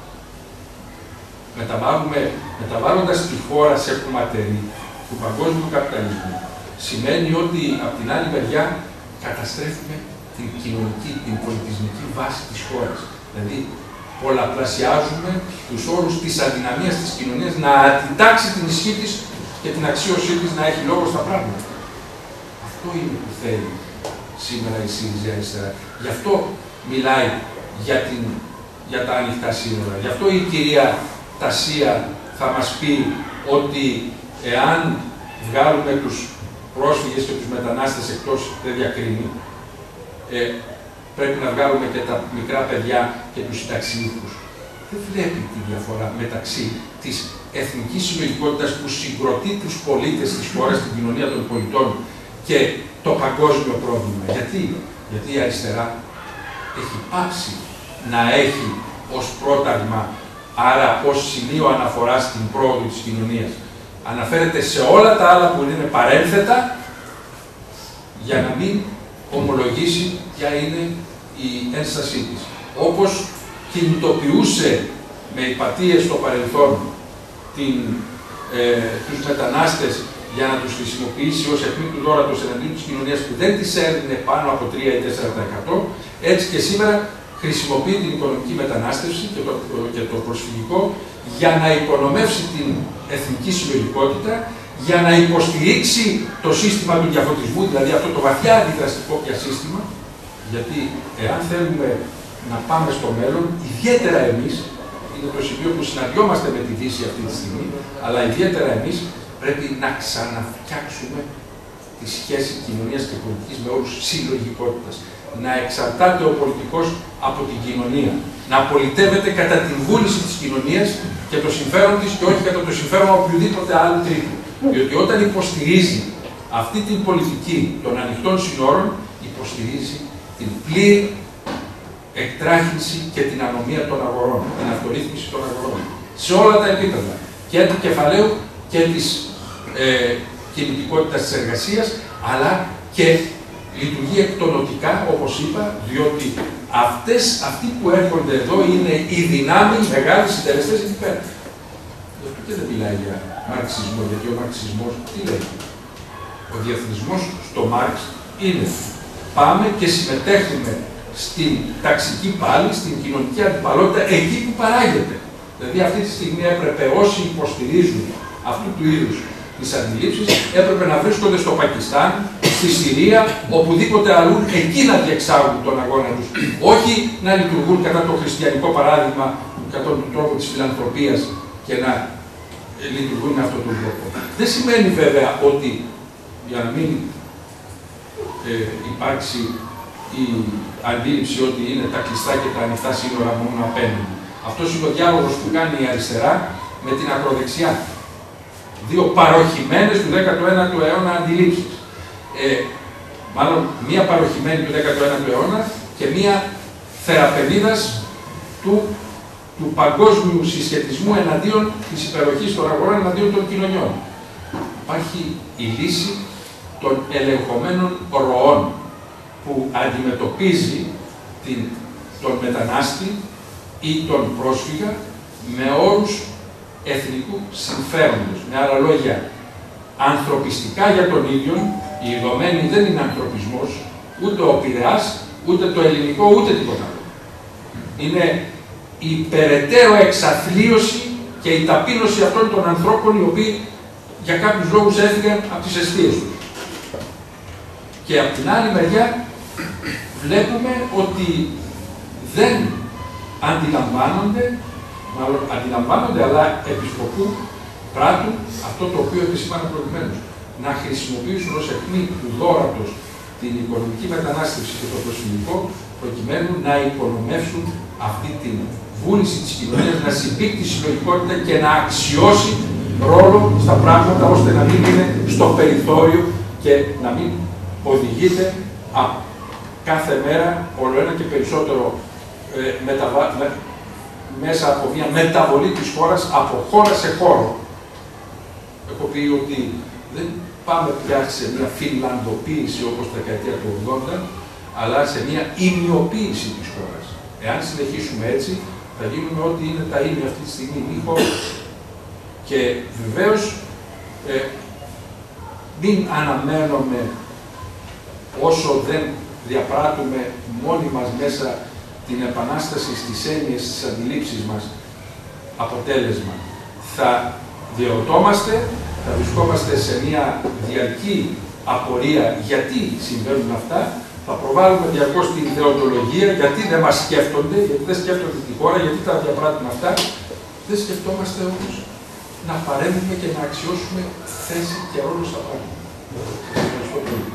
Μεταβάλλοντας τη χώρα σε χωματερή του παγκόσμιου καπιταλισμού, σημαίνει ότι από την άλλη μεριά καταστρέφουμε την κοινωνική, την πολιτισμική βάση της χώρας. Δηλαδή, πολλαπλασιάζουμε τους όρους της αδυναμίας της κοινωνίας να αντιτάξει την ισχύ της και την αξίωσή της να έχει λόγο στα πράγματα. Αυτό είναι που θέλει σήμερα η ΣΥΡΙΖΑ αριστερά. Γι' αυτό μιλάει για τα ανοιχτά σύνορα. Γι' αυτό η κυρία Τασία θα μας πει ότι εάν βγάλουμε τους πρόσφυγες και τους μετανάστες εκτός, δεν διακρίνει, πρέπει να βγάλουμε και τα μικρά παιδιά και τους συνταξιούχους. Δεν βλέπει τη διαφορά μεταξύ της εθνικής συλλογικότητας που συγκροτεί τους πολίτες της χώρας, την κοινωνία των πολιτών και το παγκόσμιο πρόβλημα. Γιατί η αριστερά έχει πάψει να έχει ως πρόταγμα, άρα ως σημείο αναφοράς στην πρόοδο της κοινωνίας. Αναφέρεται σε όλα τα άλλα που είναι παρένθετα για να μην ομολογήσει ποια είναι η ένστασή της. Όπως κινητοποιούσε με υπατίες στο παρελθόν τους μετανάστες για να τους χρησιμοποιήσει ως αιχμή του δώρατος εναντίον της κοινωνίας που δεν της έδινε πάνω από 3 ή 4%, έτσι και σήμερα χρησιμοποιεί την οικονομική μετανάστευση και το προσφυγικό για να υπονομεύσει την εθνική συλλογικότητα, για να υποστηρίξει το σύστημα του διαφωτισμού, δηλαδή αυτό το βαθιά αντιδραστικό πια σύστημα, γιατί εάν θέλουμε να πάμε στο μέλλον, ιδιαίτερα εμείς, είναι το σημείο που συναντιόμαστε με τη Δύση αυτή τη στιγμή, αλλά ιδιαίτερα εμείς πρέπει να ξαναφτιάξουμε τη σχέση κοινωνίας και πολιτικής με όρους συλλογικότητας. Να εξαρτάται ο πολιτικός από την κοινωνία. Να πολιτεύεται κατά την βούληση της κοινωνίας και το συμφέρον της και όχι κατά το συμφέρον οποιοδήποτε άλλου τρίτου. Διότι όταν υποστηρίζει αυτή την πολιτική των ανοιχτών συνόρων, υποστηρίζει την πλήρη εκτράχυνση και την ανομία των αγορών, την αυτορύθμιση των αγορών. Σε όλα τα επίπεδα. Και του κεφαλαίου και της κινητικότητας της εργασίας, αλλά και λειτουργεί εκτονοτικά, όπως είπα, διότι αυτοί που έρχονται εδώ είναι οι δυνάμεις, μεγάλοι συντελεστές εκεί πέρα. Γι' αυτό και δεν μιλάει για μαρξισμό, γιατί ο μαρξισμός τι λέει? Ο διεθνισμός στο Μάρξ είναι πάμε και συμμετέχουμε στην ταξική πάλη, στην κοινωνική αντιπαλότητα, εκεί που παράγεται. Δηλαδή αυτή τη στιγμή έπρεπε όσοι υποστηρίζουν αυτού του είδους τις αντιλήψεις, έπρεπε να βρίσκονται στο Πακιστάν, στη Συρία, οπουδήποτε αλλού, εκεί να διεξάγουν τον αγώνα τους. Όχι να λειτουργούν κατά το χριστιανικό παράδειγμα, κατά τον τρόπο της φιλανθρωπίας και να λειτουργούν με αυτόν τον τρόπο. Δεν σημαίνει βέβαια ότι, για να μην υπάρξει η αντίληψη ότι είναι τα κλειστά και τα ανοιχτά σύνορα μόνο απέναντι. Αυτός είναι ο διάλογος που κάνει η αριστερά με την ακροδεξιά. Δύο παροχημένες του 19ου αιώνα αντιλήψεις. Μάλλον μία παροχημένη του 19ου αιώνα και μία θεραπευίδας του παγκόσμιου συσχετισμού εναντίον της υπεροχής των αγορών, εναντίον των κοινωνιών. Υπάρχει η λύση των ελεγχομένων ροών που αντιμετωπίζει τον μετανάστη ή τον πρόσφυγα με όρους εθνικού συμφέροντος. Με άλλα λόγια, ανθρωπιστικά για τον ίδιο, η ειδωμένη δεν είναι ανθρωπισμός, ούτε ο Πειραιάς, ούτε το ελληνικό, ούτε τίποτα άλλο. Είναι η περαιτέρω εξαθλίωση και η ταπείνωση αυτών των ανθρώπων οι οποίοι για κάποιους λόγους έφυγαν από τις εστίες τους. Και από την άλλη μεριά βλέπουμε ότι δεν αντιλαμβάνονται, αλλά επισκοπούν, πράττουν αυτό το οποίο επισήμανα προηγουμένως. Να χρησιμοποιήσουν ως αιχμή του δώρατος την οικονομική μετανάστευση και το προσφυγικό, προκειμένου να υπονομεύσουν αυτή την βούληση της κοινωνίας να συμπίπτει τη συλλογικότητα και να αξιώσει ρόλο στα πράγματα, ώστε να μην είναι στο περιθώριο και να μην οδηγείται κάθε μέρα όλο ένα και περισσότερο μέσα από μια μεταβολή της χώρας από χώρα σε χώρο. Έχω πει ότι δεν πάμε πια σε μια φιλανδοποίηση όπως τα δεκαετία του 80, αλλά σε μια ημιοποίηση της χώρας. Εάν συνεχίσουμε έτσι, θα γίνουμε ό,τι είναι τα ήμια αυτή τη στιγμή, μη χώρα. Και βεβαίως μην αναμένουμε, όσο δεν διαπράττουμε μόνοι μας μέσα την επανάσταση στις έννοιες, στις αντιλήψεις μας, αποτέλεσμα. Θα διερωτώμαστε, θα βρισκόμαστε σε μια διαρκή απορία γιατί συμβαίνουν αυτά, θα προβάλλουμε διαρκώς την ιδεοντολογία, γιατί δεν μας σκέφτονται, γιατί δεν σκέφτονται τη χώρα, γιατί τα διαπράττουν αυτά. Δεν σκεφτόμαστε όμως να παρέμβουμε και να αξιώσουμε θέση και ρόλο στα πράγματα. Ευχαριστώ πολύ.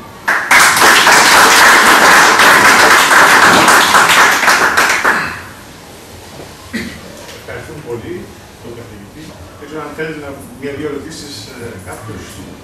Ευχαριστούμε πολύ τον καθηγητή. Δεν ξέρω αν θέλετε μια-δύο ερωτήσεις κάποιος.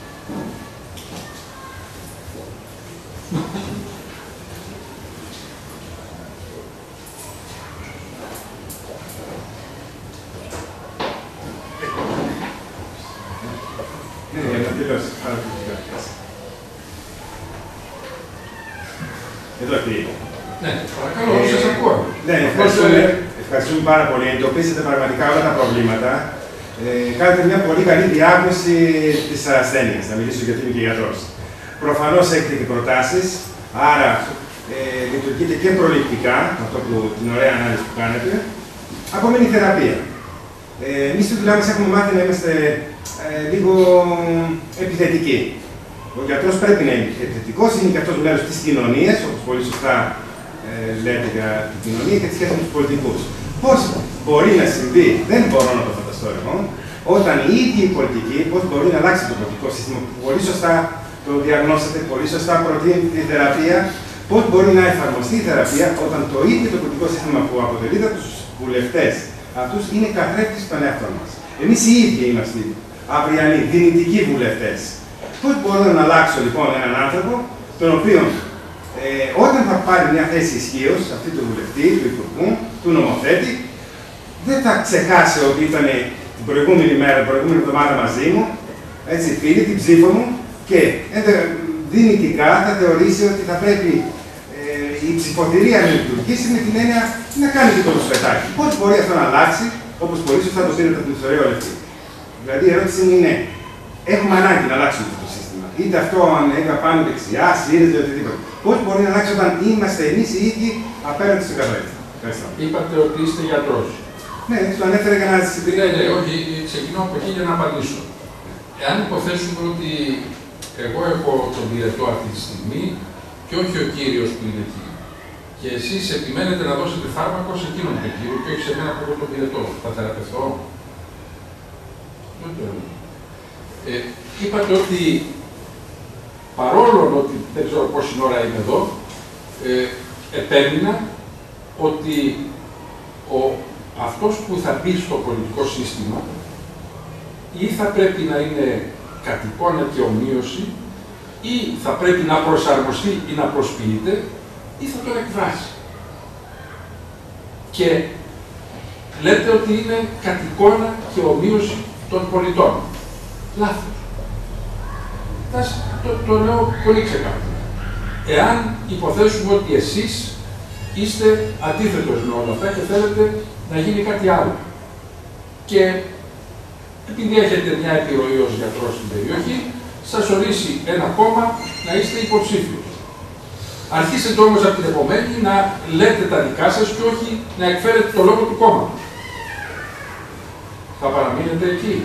Εδώ κλείνει. Ναι, παρακαλώ, σας ακούω. Ναι, ευχαριστούμε πάρα πολύ. Εντοπίσατε πραγματικά όλα τα προβλήματα. Κάνετε μια πολύ καλή διάγνωση της ασθένειας. Θα μιλήσω γιατί είμαι και γιατρός. Προφανώς έχετε και προτάσεις, άρα λειτουργείτε και προληπτικά, αυτό που την ωραία ανάλυση που κάνετε. Απομένει η θεραπεία. Εμείς στη δουλειά μας έχουμε μάθει να είμαστε λίγο επιθετικοί. Ο γιατρός πρέπει να είναι επιθετικός, είναι και αυτός μέρος της κοινωνίας, όπως πολύ σωστά λέτε για την κοινωνία και τη σχέση με τους πολιτικούς. Πώς μπορεί να συμβεί, δεν μπορώ να το φανταστώ εγώ, όταν οι ίδιοι οι πολιτικοί, πώς μπορεί να αλλάξει το πολιτικό σύστημα, που πολύ σωστά το διαγνώσατε, πολύ σωστά προτείνει τη θεραπεία, πώς μπορεί να εφαρμοστεί η θεραπεία όταν το ίδιο το πολιτικό σύστημα που αποτελείται από τους βουλευτές αυτούς είναι καθρέφτης των εαυτών μας. Εμείς οι ίδιοι είμαστε αυριανοί, δυνητικοί βουλευτές. Πώς μπορώ να αλλάξω λοιπόν έναν άνθρωπο, τον οποίο όταν θα πάρει μια θέση ισχύως, αυτή του βουλευτή, του υπουργού, του νομοθέτη, δεν θα ξεχάσει ότι ήταν την προηγούμενη μέρα, την προηγούμενη εβδομάδα μαζί μου, έτσι, φίλη, την ψήφο μου, και δυνητικά θα θεωρήσει ότι θα πρέπει η ψηφοθυρία να λειτουργήσει με την έννοια να κάνει και το προσφετάκι. Πώς μπορεί αυτό να αλλάξει, όπως πολύ σωστά το πήρατε από την ιστορία όλη αυτή. Δηλαδή η ερώτηση είναι, έχουμε ανάγκη να αλλάξουμε αυτό το σύστημα. Είτε αυτό ανέβα πάνω δεξιά, ΣΥΡΙΖΑ, οτιδήποτε. Πώς μπορεί να αλλάξει όταν είμαστε εμείς οι ίδιοι απέναντι στον καθένα. Ευχαριστώ. Είπατε ότι είστε γιατρός. Ναι, το ανέφερα για να συμπληρώσω. Ναι, όχι, ξεκινώ από εκεί για να απαντήσω. Εάν υποθέσουμε ότι εγώ έχω τον πυρετό αυτή τη στιγμή και όχι ο κύριος που είναι εκεί, και εσείς επιμένετε να δώσετε φάρμακο σε εκείνον τον κύριο και όχι σε μένα που έχω τον πυρετό, θα θεραπευθώ? Είπατε ότι παρόλο ότι δεν ξέρω πόση ώρα είμαι εδώ, επέμεινα ότι αυτός που θα μπει στο πολιτικό σύστημα ή θα πρέπει να είναι κατ' εικόνα και ομοίωση, ή θα πρέπει να προσαρμοστεί ή να προσποιείται, ή θα τον εκφράσει. Και λέτε ότι είναι κατ' εικόνα και ομοίωση των πολιτών. Λάθος. Το λέω πολύ ξεκάθαρα. Εάν υποθέσουμε ότι εσείς είστε αντίθετος με όλα αυτά και θέλετε να γίνει κάτι άλλο, και επειδή έχετε μια επιρροή ως γιατρός στην περιοχή, σας ορίσει ένα κόμμα να είστε υποψήφιος. Αρχίσετε όμως από την επομένη να λέτε τα δικά σας και όχι να εκφέρετε το λόγο του κόμματος. Θα παραμείνετε εκεί.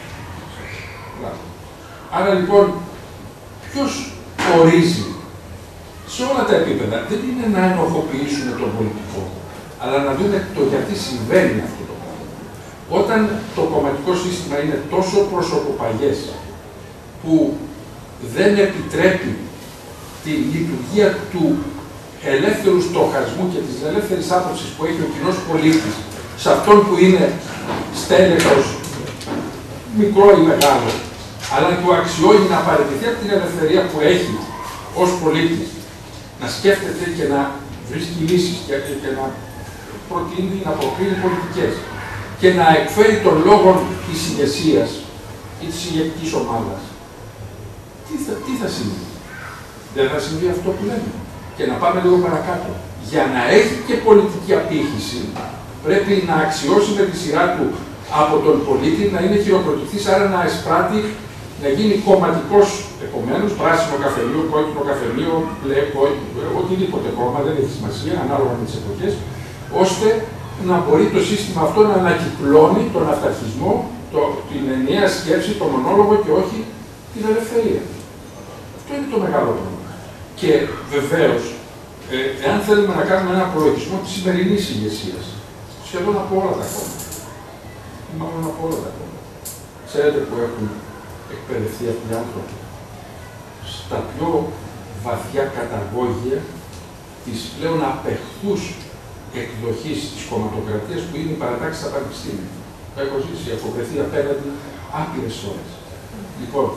Άρα λοιπόν, ποιος ορίζει σε όλα τα επίπεδα? Δεν είναι να ενοχοποιήσουμε τον πολιτικό, αλλά να δούμε το γιατί συμβαίνει αυτό το πράγμα. Όταν το κομματικό σύστημα είναι τόσο προσωποπαγές που δεν επιτρέπει τη λειτουργία του ελεύθερου στοχασμού και της ελεύθερης άποψης που έχει ο κοινός πολίτης σε αυτόν που είναι στέλεχος, μικρό ή μεγάλο, αλλά του αξιώνει να παραιτηθεί από την ελευθερία που έχει ως πολίτης, να σκέφτεται και να βρίσκει λύσεις και να προτείνει, να προκρίνει πολιτικές και να εκφέρει τον λόγο της ηγεσίας ή της ηγετικής ομάδας. Τι θα συμβεί? Δεν θα συμβεί αυτό που λέμε. Και να πάμε λίγο παρακάτω. Για να έχει και πολιτική απήχηση, πρέπει να αξιώσει με τη σειρά του από τον πολίτη, να είναι χειροκροτηθής, άρα να εισπράττει, να γίνει κομματικός, επομένως, πράσινο καφενείο, κόκκινο καφενείο, μπλε, οτιδήποτε κόμμα, δεν έχει σημασία, ανάλογα με τις εποχές, ώστε να μπορεί το σύστημα αυτό να ανακυκλώνει τον αυταρχισμό, την ενιαία σκέψη, το μονόλογο και όχι την ελευθερία. Αυτό είναι το μεγάλο πρόβλημα. Και βεβαίως, εάν θέλουμε να κάνουμε ένα απολογισμό της σημερινής ηγεσίας, σχεδόν από όλα τα κόμματα, μάλλον από όλα τα κόμματα, ξέρετε που έχουν εκπαιδευτεί αυτοί οι άνθρωποι στα πιο βαθιά καταγόγια της πλέον απεχθούς εκδοχής της κομματοκρατίας που είναι η παρατάξη στα πανεπιστήμια. Το έχω ζήσει, έχω βρεθεί απέναντι άπειρες φορές. Λοιπόν,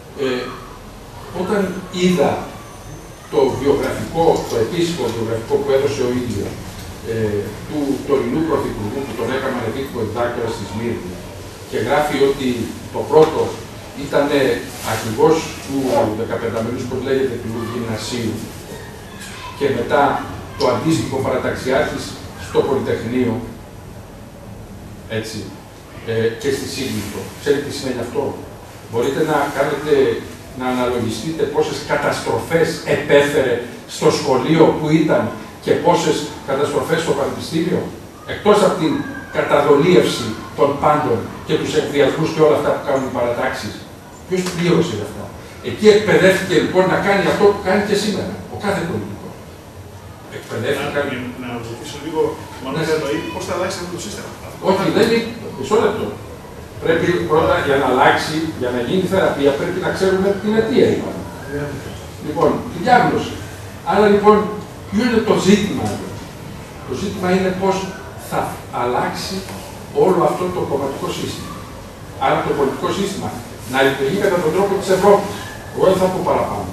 όταν είδα το βιογραφικό, το επίσημο βιογραφικό που έδωσε ο ίδιος του τωρινού πρωθυπουργού που τον έκαναν επίτιμο διδάκτορα στη Σμύρνη και γράφει ότι το πρώτο ήταν αρχηγός του 15μηνούς, πώς λέγεται, του γυμνασίου και μετά το αντίστοιχο παραταξιάρχης στο Πολυτεχνείο, έτσι, και στη Σύγκλητο. Ξέρετε τι σημαίνει αυτό? Μπορείτε να αναλογιστείτε πόσες καταστροφές επέφερε στο σχολείο που ήταν και πόσες καταστροφές στο πανεπιστήμιο, εκτός από την καταδολίευση των πάντων και τους εκβιασμούς και όλα αυτά που κάνουν οι παρατάξεις. Ποιος πλήρωσε για αυτά? Εκεί εκπαιδεύτηκε λοιπόν να κάνει αυτό που κάνει και σήμερα ο κάθε πολιτικός. Εκπαιδεύτηκε. Να ρωτήσω λίγο, μάλλον πώς θα αλλάξει αυτό το σύστημα? Όχι, δεν είναι. Μισό λεπτό. Πρέπει πρώτα για να αλλάξει, για να γίνει θεραπεία, πρέπει να ξέρουμε την αιτία, είπαμε. Λοιπόν, τη διάγνωση. Άρα λοιπόν, ποιο είναι το ζήτημα εδώ? Το ζήτημα είναι πώς θα αλλάξει όλο αυτό το κομματικό σύστημα. Άρα το πολιτικό σύστημα να λειτουργεί κατά τον τρόπο της Ευρώπης. Εγώ δεν θα πω παραπάνω.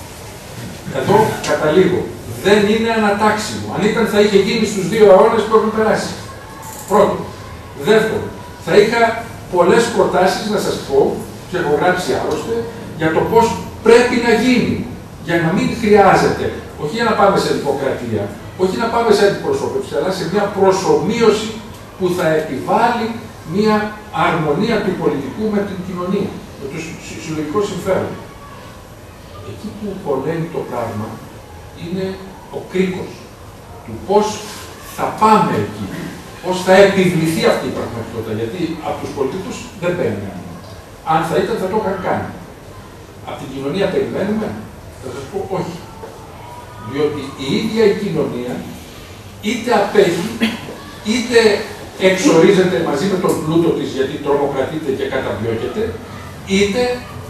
Εδώ καταλήγω. Δεν είναι ανατάξιμο. Αν ήταν θα είχε γίνει στους 2 αιώνες που έχουν περάσει. Πρώτο. Δεύτερο. Θα είχα πολλές προτάσεις να σας πω, και έχω γράψει άλλωστε, για το πώς πρέπει να γίνει. Για να μην χρειάζεται, όχι για να πάμε σε δημοκρατία, όχι να πάμε σε αντιπροσώπευση, αλλά σε μια προσομοίωση που θα επιβάλλει μια αρμονία του πολιτικού με την κοινωνία, με το συλλογικό συμφέρον. Εκεί που χωλαίνει το πράγμα είναι ο κρίκος του πώς θα πάμε εκεί, πώς θα επιβληθεί αυτή η πραγματικότητα. Γιατί από τους πολιτικούς δεν περιμένουμε. Αν θα ήταν, θα το είχαν κάνει. Από την κοινωνία περιμένουμε, θα σας πω όχι. Διότι η ίδια η κοινωνία είτε απέχει, είτε εξορίζεται μαζί με τον πλούτο της, γιατί τρομοκρατείται και καταδιώκεται, είτε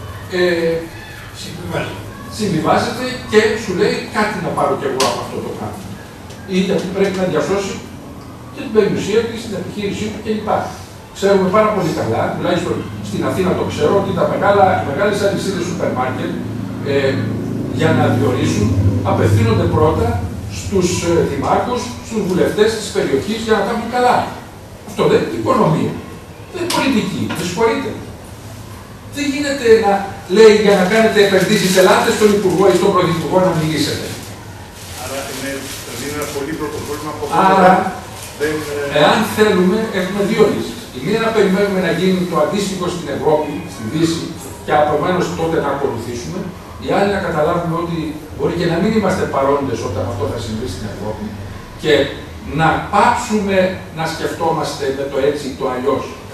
συμβιβάζεται και σου λέει κάτι να πάρω κι εγώ από αυτό το πράγμα. Ή γιατί πρέπει να διασώσει και την περιουσία της, την επιχείρησή του κλπ. Ξέρουμε πάρα πολύ καλά, τουλάχιστον στην Αθήνα το ξέρω, ότι οι μεγάλες αλυσίδες σούπερ μάρκετ για να διορίσουν απευθύνονται πρώτα στους δημάρχους, στους βουλευτές της περιοχής για να τα βγουν καλά. Αυτό δεν είναι οικονομία. Δεν είναι πολιτική. Με συγχωρείτε. Δεν γίνεται να λέει για να κάνετε επενδύσεις, ελάτε στον Υπουργό ή στον Πρωθυπουργό να μιλήσετε. Άρα είναι ένα πολύ πρώτο πρόβλημα από Άρα, εάν θέλουμε, έχουμε 2 λύσεις. Η μία να περιμένουμε να γίνει το αντίστοιχο στην Ευρώπη, στη Δύση, και επομένως τότε να ακολουθήσουμε. Η άλλη να καταλάβουμε ότι μπορεί και να μην είμαστε παρόντες όταν αυτό θα συμβεί στην Ευρώπη και να πάψουμε να σκεφτόμαστε με το έτσι ή το αλλιώς.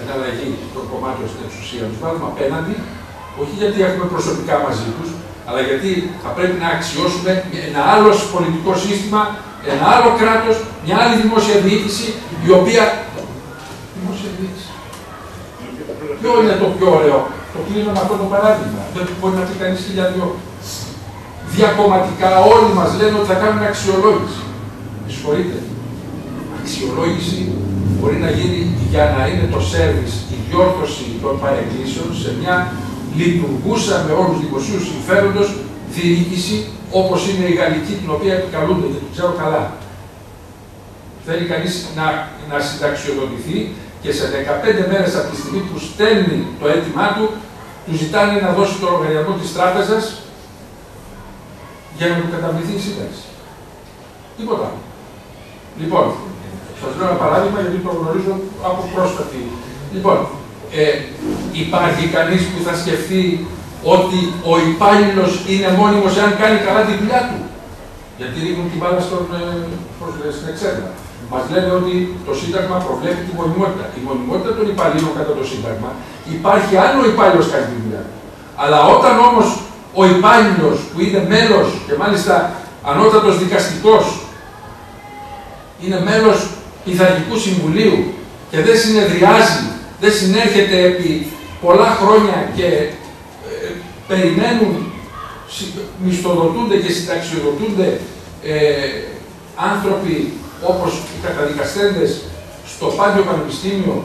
εναλλαγή των κομμάτων στην εξουσία, τους βάλουμε απέναντι, όχι γιατί έχουμε προσωπικά μαζί τους, αλλά γιατί θα πρέπει να αξιώσουμε ένα άλλο πολιτικό σύστημα, ένα άλλο κράτος, μια άλλη δημόσια διοίκηση, η οποία. Δημόσια διοίκηση. Ποιο είναι το πιο ωραίο? Το κλείνω με αυτό το παράδειγμα. Δεν μπορεί να πει κανείς χιλιάδιο. Διακομματικά όλοι μας λένε ότι θα κάνουν αξιολόγηση. Με συγχωρείτε. Αξιολόγηση μπορεί να γίνει για να είναι το σέρβις, η διόρθωση των παρεκκλήσεων σε μια λειτουργούσα με όρους δημοσίου συμφέροντος διοίκηση, όπως είναι η γαλλική, την οποία επικαλούνται και την ξέρω καλά. Θέλει κανείς να συνταξιοδοτηθεί και σε 15 μέρες από τη στιγμή που στέλνει το αίτημά του, του ζητάνε να δώσει το λογαριασμό της τράπεζας για να του καταβληθεί η σύνταξη. Τίποτα. Λοιπόν, σας λέω ένα παράδειγμα γιατί το γνωρίζω από πρόσφατη. Λοιπόν, υπάρχει κανείς που θα σκεφτεί ότι ο υπάλληλος είναι μόνιμος εάν κάνει καλά τη δουλειά του? Γιατί ρίχνουν την μπάλα στην εξέδρα. Μας λένε ότι το Σύνταγμα προβλέπει τη μονιμότητα. Η μονιμότητα των υπαλλήλων κατά το Σύνταγμα υπάρχει αν ο υπάλληλος κάνει τη δουλειά του. Αλλά όταν όμως ο υπάλληλος που είναι μέλος και μάλιστα ανώτατος δικαστικός είναι μέλος πειθαρχικού συμβουλίου και δεν συνεδριάζει, δεν συνέρχεται επί πολλά χρόνια και περιμένουν, μισθοδοτούνται και συνταξιοδοτούνται άνθρωποι όπως οι καταδικαστέντες στο Πάντιο Πανεπιστήμιο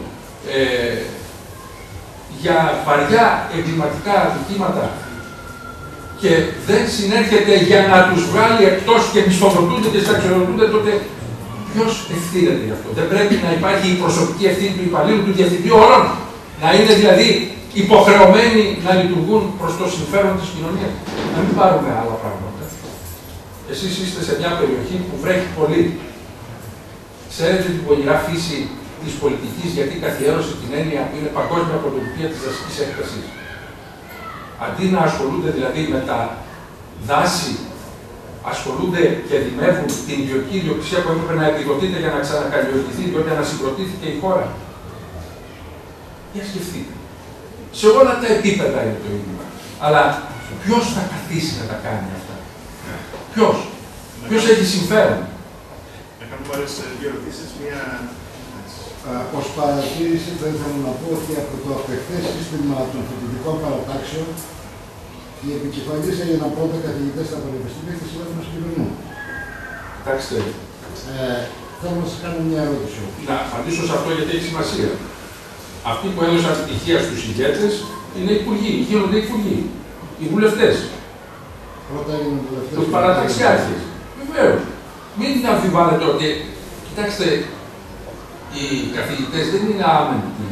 για βαριά εγκληματικά αδικήματα και δεν συνέρχεται για να τους βγάλει εκτός και μισθοδοτούνται και συνταξιοδοτούνται, τότε ποιος ευθύνεται γι' αυτό? Δεν πρέπει να υπάρχει η προσωπική ευθύνη του υπαλλήλου, του διευθυντή όλων? Να είναι δηλαδή υποχρεωμένοι να λειτουργούν προς το συμφέρον της κοινωνίας? Να μην πάρουμε άλλα πράγματα. Εσείς είστε σε μια περιοχή που βρέχει πολύ. Ξέρετε την πονηρά φύση της πολιτικής, γιατί καθιέρωσε την έννοια που είναι παγκόσμια πρωτοβουλία της δασικής έκτασης. Αντί να ασχολούνται δηλαδή με τα δάση, ασχολούνται και δημεύουν την ιδιωτική ιδιοκτησία που έπρεπε να επιδοτείται για να ξανακαλλιεργηθεί, διότι ανασυγκροτήθηκε η χώρα. Για σκεφτείτε. Σε όλα τα επίπεδα είναι το ίδιο. Αλλά ποιος θα καθίσει να τα κάνει αυτά? Ποιος? Ποιος έχει συμφέρον? Να κάνουμε άλλες δύο ερωτήσεις. Ως παρατήρηση θα ήθελα να πω ότι από το απεχθές σύστημα των φοιτητικών παρατάξεων οι επικεφαλής έγιναν πρώτα καθηγητές στα πανεπιστήμια και σήμερα μας κυβερνούν. Κοιτάξτε. Θέλω να σας κάνω μια ερώτηση. Να απαντήσω σε αυτό γιατί έχει σημασία. Αυτοί που έδωσαν επιτυχία στους ηγέτες είναι υπουργοί, γίνονται υπουργοί, οι βουλευτές. Πρώτα έγιναν βουλευτές. Τους παραταξιάρχες. Βεβαίως. Μην αμφιβάλλετε ότι, κοιτάξτε, οι καθηγητές δεν είναι άμεντοι.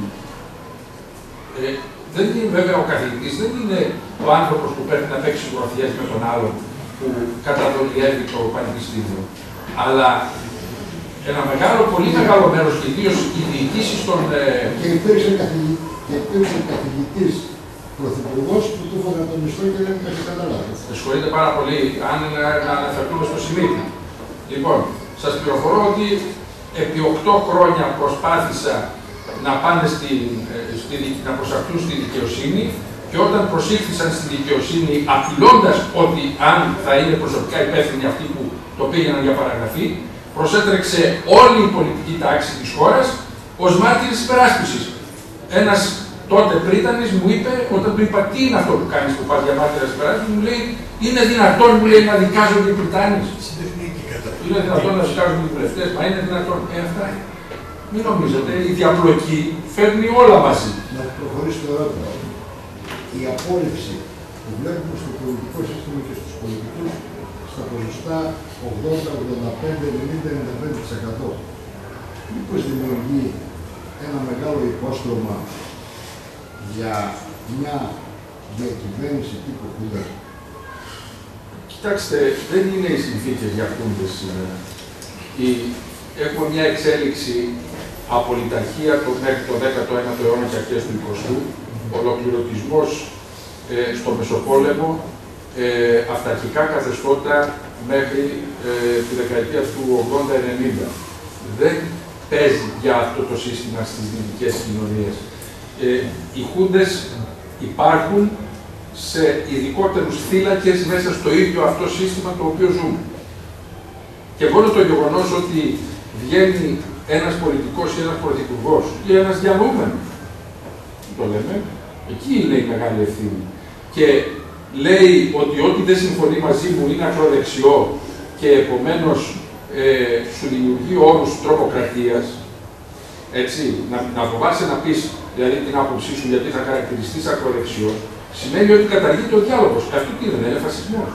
Δεν είναι βέβαια ο καθηγητής, δεν είναι ο άνθρωπος που πρέπει να παίξει γροθιές με τον άλλον που καταδολιεύει το πανεπιστήμιο. Αλλά ένα μεγάλο, πολύ μεγάλο μέρος και ιδίως οι διοικήσεις των. Και υπήρξε καθηγητής πρωθυπουργός που του έφερε τον μισθό και δεν είχε καταλάβει. Συγχωρείτε πάρα πολύ, αν να αναφερθούμε στο Σιμίτη. Λοιπόν, σας πληροφορώ ότι επί 8 χρόνια προσπάθησα να πάνε να προσαχθούν στη δικαιοσύνη και όταν προσήχθησαν στη δικαιοσύνη απειλώντας ότι αν θα είναι προσωπικά υπεύθυνοι αυτοί που το πήγαιναν για παραγραφή, προσέτρεξε όλη η πολιτική τάξη της χώρας ως μάρτυρης της υπεράσπισης. Ένας τότε πρίτανης μου είπε, όταν του είπα τι είναι αυτό που κάνεις που πας για μάρτυρας της υπεράσπισης, μου λέει, είναι δυνατόν, μου λέει, να δικάζονται οι πριτάνες? Είναι δυνατόν να δικάζονται οι βουλευτές? Μα είναι δυνατόν? Αυτά είναι. Μην νομίζετε, η διαπλοκή φέρνει όλα μαζί. Να προχωρήσει το ερώτημα. Η απόρριψη που βλέπουμε στο πολιτικό σύστημα και στους πολιτικούς στα ποσοστά 80, 85, 90, 95% μήπως δημιουργεί ένα μεγάλο υπόστρωμα για μια διακυβέρνηση τύπου Χούντας? Κοιτάξτε, δεν είναι οι συνθήκες για Χούντες σήμερα. Έχουμε μια εξέλιξη από λιταρχία μέχρι το 19ο αιώνα και αρχές του 20ου, ολοκληρωτισμός στο Μεσοπόλεμο, αυταρχικά καθεστώτα μέχρι τη δεκαετία του 80-90. Δεν παίζει για αυτό το σύστημα στις δυτικές κοινωνίες. Οι χούντες υπάρχουν σε ειδικότερους θύλακες μέσα στο ίδιο αυτό σύστημα το οποίο ζούμε. Και μόνο το γεγονός ότι βγαίνει ένας πολιτικός ή ένας πρωθυπουργός ή ένας διανοούμενος, το λέμε, εκεί είναι η μεγάλη ευθύνη. Και λέει ότι ό,τι δεν συμφωνεί μαζί μου είναι ακροδεξιό και επομένως σου δημιουργεί όρους τροποκρατίας, έτσι, να φοβάσαι να πεις δηλαδή την άποψή σου γιατί θα χαρακτηριστείς ακροδεξιός, σημαίνει ότι καταργείται ο διάλογος. Αυτό τι είναι φασισμός.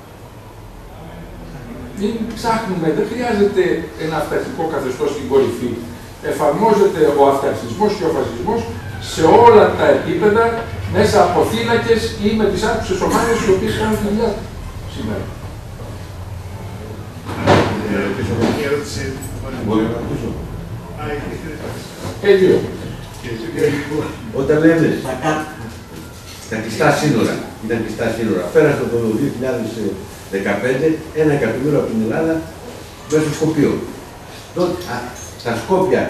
Μην ψάχνουμε, δεν χρειάζεται ένα αυταρχικό καθεστώς στην κορυφή. Εφαρμόζεται ο αυταρχισμός και ο φασισμός σε όλα τα επίπεδα, μέσα από θύλακες ή με τις άκουσες ομάδες οι οποίες κάνουν τη δουλειά σήμερα. Μια ερώτηση. Μπορεί να ρωτήσω. Όταν λέμε τα κλειστά σύνορα, ήταν κλειστά σύνορα, πέρασε το 2015 1 εκατομμύριο από την Ελλάδα μέσα στο Σκοπείο. Τότε τα Σκόπια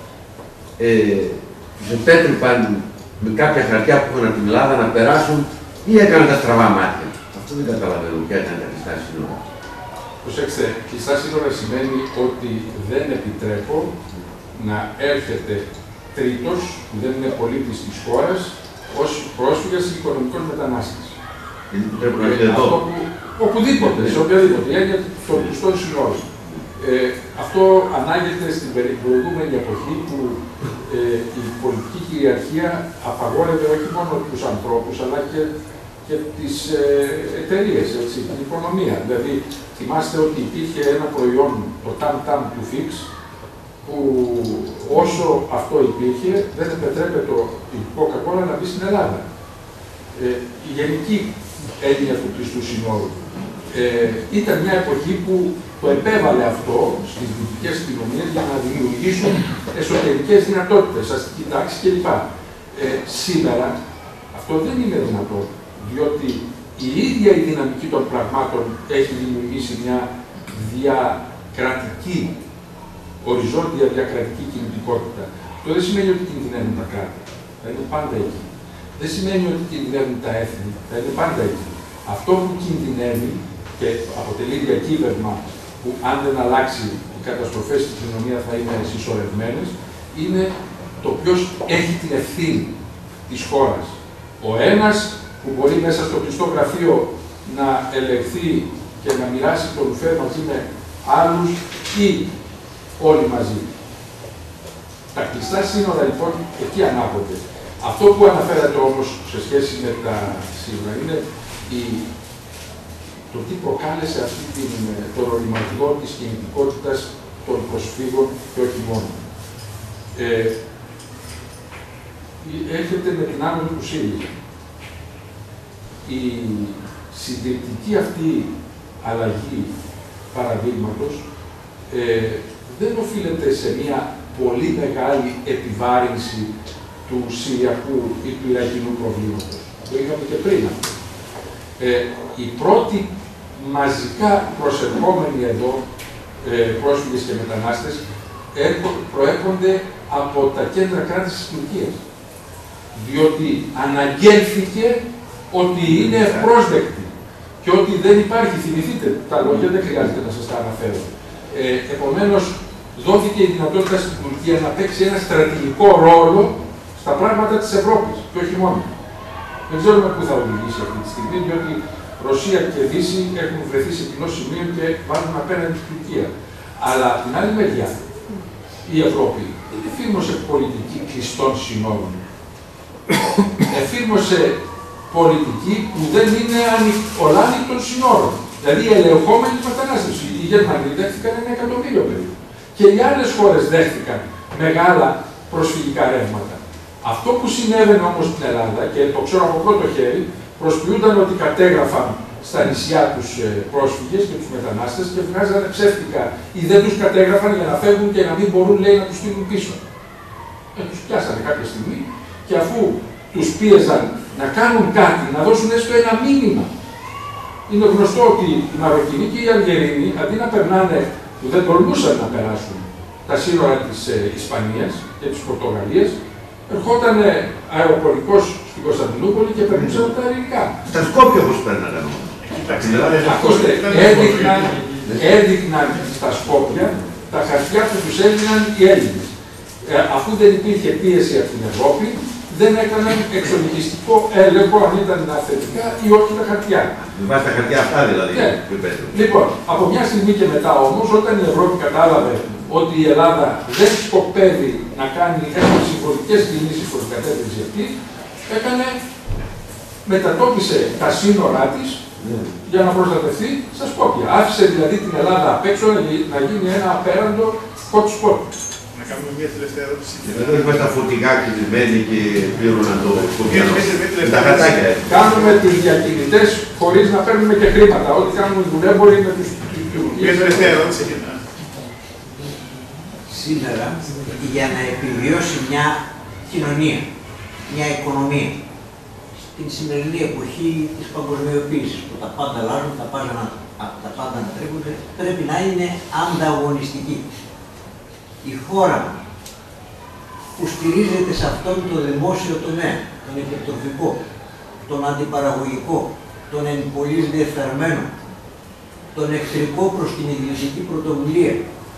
τους επέτρεπαν με κάποια χαρτιά που είχαν από την Ελλάδα να περάσουν ή έκαναν τα στραβά μάτια. Αυτό δεν καταλαβαίνω ποια ήταν τα κλειστά σύνορα. Προσέξτε, κλειστά σύνορα σημαίνει ότι δεν επιτρέπω να έρχεται τρίτος, που δεν είναι πολίτης της χώρας, ως πρόσφυγας ή οικονομικός μετανάστης. Πρέπει να είναι εδώ. Οπουδήποτε, σε οποιαδήποτε, η έννοια των κλειστών συνόρων. Αυτό ανάγεται στην προηγούμενη εποχή που η πολιτική κυριαρχία απαγόρευε όχι μόνο τους ανθρώπους, αλλά και τις εταιρείες, την οικονομία. Δηλαδή, θυμάστε ότι υπήρχε ένα προϊόν, το TAM-TAM του FIX, που όσο αυτό υπήρχε, δεν επετρέπεται η Coca-Cola να μπει στην Ελλάδα. Η γενική έννοια του κλειστού συνόρου. Ήταν μια εποχή που το επέβαλε αυτό στις δυτικές κοινωνίες για να δημιουργήσουν εσωτερικές δυνατότητες, αστική τάξη κλπ. Σήμερα αυτό δεν είναι δυνατό, διότι η ίδια η δυναμική των πραγμάτων έχει δημιουργήσει μια διακρατική, οριζόντια διακρατική κινητικότητα. Αυτό δεν σημαίνει ότι κινδυνεύουν τα κράτη. Θα είναι πάντα εκεί. Δεν σημαίνει ότι κινδυνεύουν τα έθνη. Θα είναι πάντα εκεί. Αυτό που κινδυνεύει και αποτελεί διακύβευμα που αν δεν αλλάξει οι καταστροφές στην κοινωνία θα είναι συσσωρευμένες, είναι το ποιος έχει την ευθύνη της χώρας. Ο ένας που μπορεί μέσα στο κλειστό γραφείο να ελεγχθεί και να μοιράσει το λουφέ μαζί με άλλους ή όλοι μαζί. Τα κλειστά σύνορα λοιπόν εκεί ανάπονται. Αυτό που αναφέρατε όμως σε σχέση με τα σύνορα είναι το τι προκάλεσε αυτή τον οριμασμό της κινητικότητας των προσφύγων και όχι μόνο. Έρχεται με την άνοδο του ΣΥΡΙΖΑ. Η συντηρητική αυτή αλλαγή παραδείγματος δεν οφείλεται σε μια πολύ μεγάλη επιβάρυνση του Συριακού ή του Ιρακινού προβλήματος. Το είχαμε και πριν. Οι πρώτοι μαζικά προσερχόμενοι εδώ πρόσφυγες και μετανάστες προέρχονται από τα κέντρα κράτησης της Τουρκίας. Διότι αναγγέλθηκε ότι είναι ευπρόσδεκτοι και ότι δεν υπάρχει, θυμηθείτε τα λόγια, δεν χρειάζεται να σας τα αναφέρω. Επομένως, δόθηκε η δυνατότητα στην Τουρκία να παίξει ένα στρατηγικό ρόλο στα πράγματα της Ευρώπης και όχι μόνο. Δεν ξέρουμε πού θα οδηγήσει αυτή τη στιγμή, διότι Ρωσία και Δύση έχουν βρεθεί σε κοινό σημείο και βάλουν απέναντι στην Τουρκία. Αλλά από την άλλη μεριά, η Ευρώπη δεν εφήρμοσε πολιτική κλειστών συνόρων. Εφήρμοσε πολιτική που δεν είναι ολάνη των συνόρων. Δηλαδή η ελεγχόμενη μετανάστευση. Οι Γερμανοί δέχτηκαν 1 εκατομμύριο περίπου. Και οι άλλες χώρες δέχτηκαν μεγάλα προσφυγικά ρεύματα. Αυτό που συνέβαινε όμως στην Ελλάδα, και το ξέρω από πρώτο χέρι, προσποιούνταν ότι κατέγραφαν στα νησιά τους πρόσφυγες και τους μετανάστες και βγάζανε ψεύτικα ή δεν τους κατέγραφαν για να φεύγουν και να μην μπορούν, λέει, να τους στείλουν πίσω. Τους πιάσανε κάποια στιγμή και αφού τους πίεζαν να κάνουν κάτι, να δώσουν έστω ένα μήνυμα. Είναι γνωστό ότι οι Μαροκινοί και οι Αλγερίνοι, αντί να περνάνε, που δεν τολμούσαν να περάσουν τα σύνορα της Ισπανίας και της Πορτογαλίας, ερχόταν αεροπορικός στην Κωνσταντινούπολη και περνούσαν τα ελληνικά. Στα Σκόπια όπως παίρνανε. Ακούστε, έδειχναν στα Σκόπια τα χαρτιά που τους έδιναν οι Έλληνες. Αφού δεν υπήρχε πίεση από την Ευρώπη, δεν έκαναν εξονυχιστικό έλεγχο αν ήταν αυθεντικά ή όχι τα χαρτιά. Με βάση τα χαρτιά αυτά δηλαδή. Ναι. Λοιπόν, από μια στιγμή και μετά όμως, όταν η Ευρώπη κατάλαβε ότι η Ελλάδα δεν σκοπεύει να κάνει συμβολικές κινήσεις προς την κατεύθυνση αυτή, μετατόπισε τα σύνορά της για να προστατευτεί στα Σκόπια. Άφησε δηλαδή την Ελλάδα απ' έξω να γίνει ένα απέραντο hot spot. Να κάνουμε μια τελευταία ερώτηση. Εδώ είμαστε τα φορτηγά κλεισμένοι και πλήρωναν το Σκοπιανό. Τα χαρτάκια. Κάνουμε τους διακινητές χωρίς να παίρνουμε και χρήματα. Ό,τι κάνουμε δουλεύουμε με τους τουρκίες. Μια τελευταία ερώτηση. Σήμερα, για να επιβιώσει μια κοινωνία, μια οικονομία, στην σημερινή εποχή της παγκοσμιοποίησης, που τα πάντα αλλάζουν, τα πάντα ανατρέπονται, πρέπει να είναι ανταγωνιστική. Η χώρα μας, που στηρίζεται σε αυτόν τον δημόσιο τομέα, τον υπερτροφικό, τον αντιπαραγωγικό, τον εν πολλοίς διεφθαρμένο, τον εχθρικό προς την ιδιωτική πρωτοβουλία,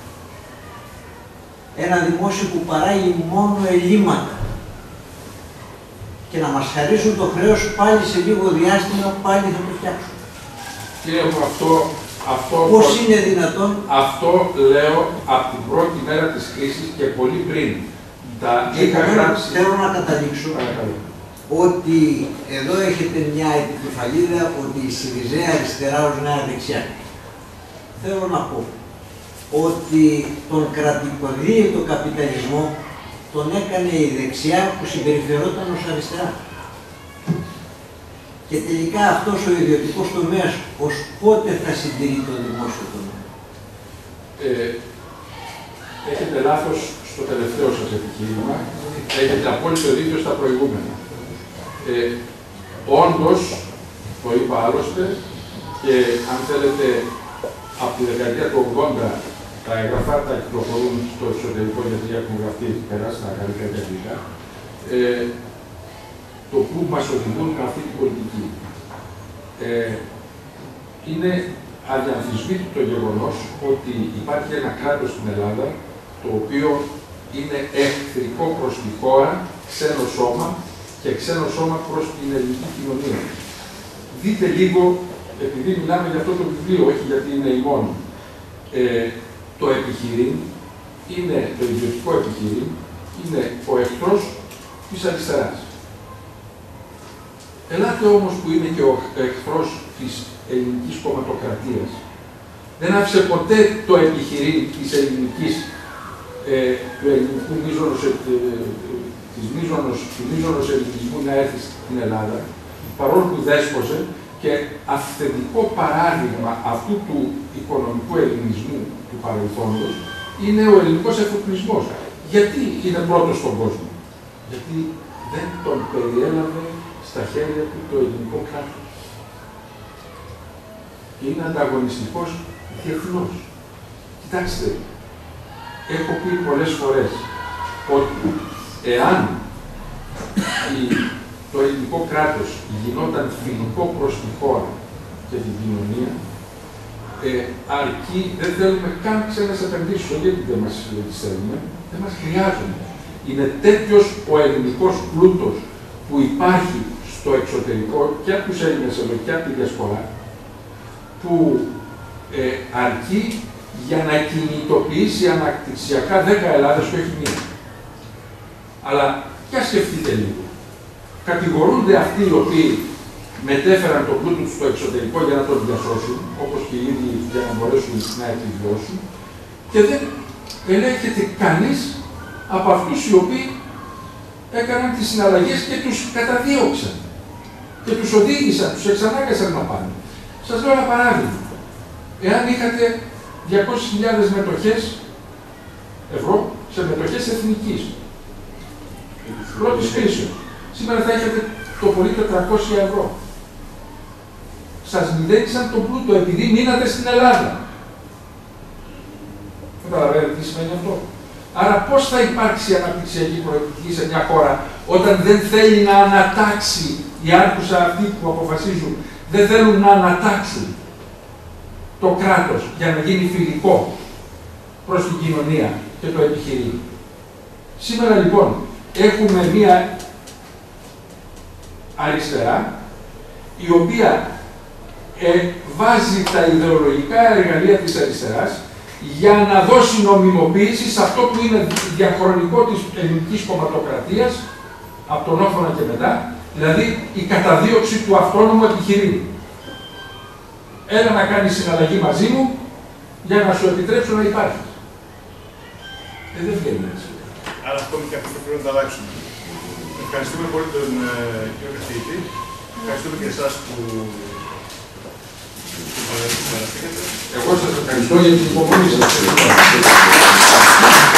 ένα δημόσιο που παράγει μόνο ελλείμματα και να μας χαρίσουν το χρέος πάλι σε λίγο διάστημα, πάλι θα το φτιάξουν. Κύριε μου, πώς είναι δυνατόν? Αυτό λέω από την πρώτη μέρα της κρίσης και πολύ πριν. Θέλω να καταλήξω ότι εδώ έχετε μια επικεφαλίδα ότι η Σιριζέα αριστερά ως νέα δεξιά. Θέλω να πω ότι τον κρατικοδίαιτο καπιταλισμό τον έκανε η δεξιά που συμπεριφερόταν ως αριστερά. Και τελικά αυτός ο ιδιωτικός τομέας ως πότε θα συντηρεί το δημόσιο τομέα? Έχετε λάθος στο τελευταίο σας επιχείρημα, έχετε απόλυτο δίκιο στα προηγούμενα. Όντως, το είπα άλλωστε, και αν θέλετε από τη δεκαετία του 80 τα εγγραφά τα κυκλοφορούν στο εξωτερικό γιατί έχουν γραφτεί εκεί πέρα στα γαλλικά και αγγλικά, το που μας οδηγούν με αυτή την πολιτική. Είναι αδιαμφισβήτητο γεγονός ότι υπάρχει ένα κράτος στην Ελλάδα το οποίο είναι εχθρικό προς τη χώρα, ξένο σώμα και ξένο σώμα προς την ελληνική κοινωνία. Δείτε λίγο, επειδή μιλάμε για αυτό το βιβλίο, όχι γιατί είναι η μόνη, το επιχειρήν, είναι το ιδιωτικό επιχειρήν, είναι ο εχθρός της αριστεράς. Ελάτε όμως που είναι και ο εχθρός της ελληνικής κομματοκρατίας. Δεν άφησε ποτέ το επιχειρήν της ελληνικής, του ελληνικού μίζωνος ελληνισμού να έρθει στην Ελλάδα, παρόλο που δέσποζε, και αυθεντικό παράδειγμα αυτού του οικονομικού ελληνισμού του παρελθόντος είναι ο ελληνικός εφοπλισμός. Γιατί είναι πρώτος στον κόσμο? Γιατί δεν τον περιέλαβε στα χέρια του το ελληνικό κράτος. Και είναι ανταγωνιστικός διεθνώς. Κοιτάξτε, έχω πει πολλές φορές ότι εάν το ελληνικό κράτος γινόταν φιλικό προς τη χώρα και την κοινωνία, αρκεί, δεν θέλουμε καν ξένες επενδύσεις, όχι γιατί δεν μας θέλουμε, δεν μας χρειάζονται. Είναι τέτοιος ο ελληνικός πλούτος που υπάρχει στο εξωτερικό και από τους Έλληνες εδώ και από τη διασπορά, που αρκεί για να κινητοποιήσει αναπτυξιακά 10 Ελλάδες και όχι μία. Αλλά για σκεφτείτε λίγο. Κατηγορούνται αυτοί οι οποίοι μετέφεραν τον πλούτο τους στο εξωτερικό για να τον διασώσουν, όπως και οι ίδιοι για να μπορέσουν να επιβιώσουν, και δεν ελέγχεται κανείς από αυτούς οι οποίοι έκαναν τις συναλλαγές και τους καταδίωξαν και τους οδήγησαν, τους εξανάγκασαν να πάνε. Σας λέω ένα παράδειγμα. Εάν είχατε 200.000 μετοχές ευρώ σε μετοχές εθνικής, πρώτης φύσεως, σήμερα θα έχετε το πολύ 400 ευρώ. Σας μηδένισαν τον πλούτο επειδή μείνατε στην Ελλάδα. Καταλαβαίνετε τι σημαίνει αυτό? Άρα πώς θα υπάρξει αναπτυξιακή προοπτική σε μια χώρα όταν δεν θέλει να ανατάξει, η άρχουσα αυτοί που αποφασίζουν, δεν θέλουν να ανατάξουν το κράτος για να γίνει φιλικό προς την κοινωνία και το επιχειρήν. Σήμερα λοιπόν έχουμε μια αριστερά η οποία βάζει τα ιδεολογικά εργαλεία της αριστεράς για να δώσει νομιμοποίηση σε αυτό που είναι διαχρονικό της ελληνικής κομματοκρατίας από τον Όφωνα και μετά, δηλαδή η καταδίωξη του αυτόνομου επιχειρήν. Έλα να κάνεις συναλλαγή μαζί μου για να σου επιτρέψω να υπάρχεις. Δεν βγαίνει έτσι. Άρα αυτό είναι και αυτό που πρέπει να τα αλλάξουμε. Ευχαριστούμε πολύ τον κύριο καθηγητή. Ευχαριστούμε και εσάς που εγώ σας ευχαριστώ για την υπομονή σας.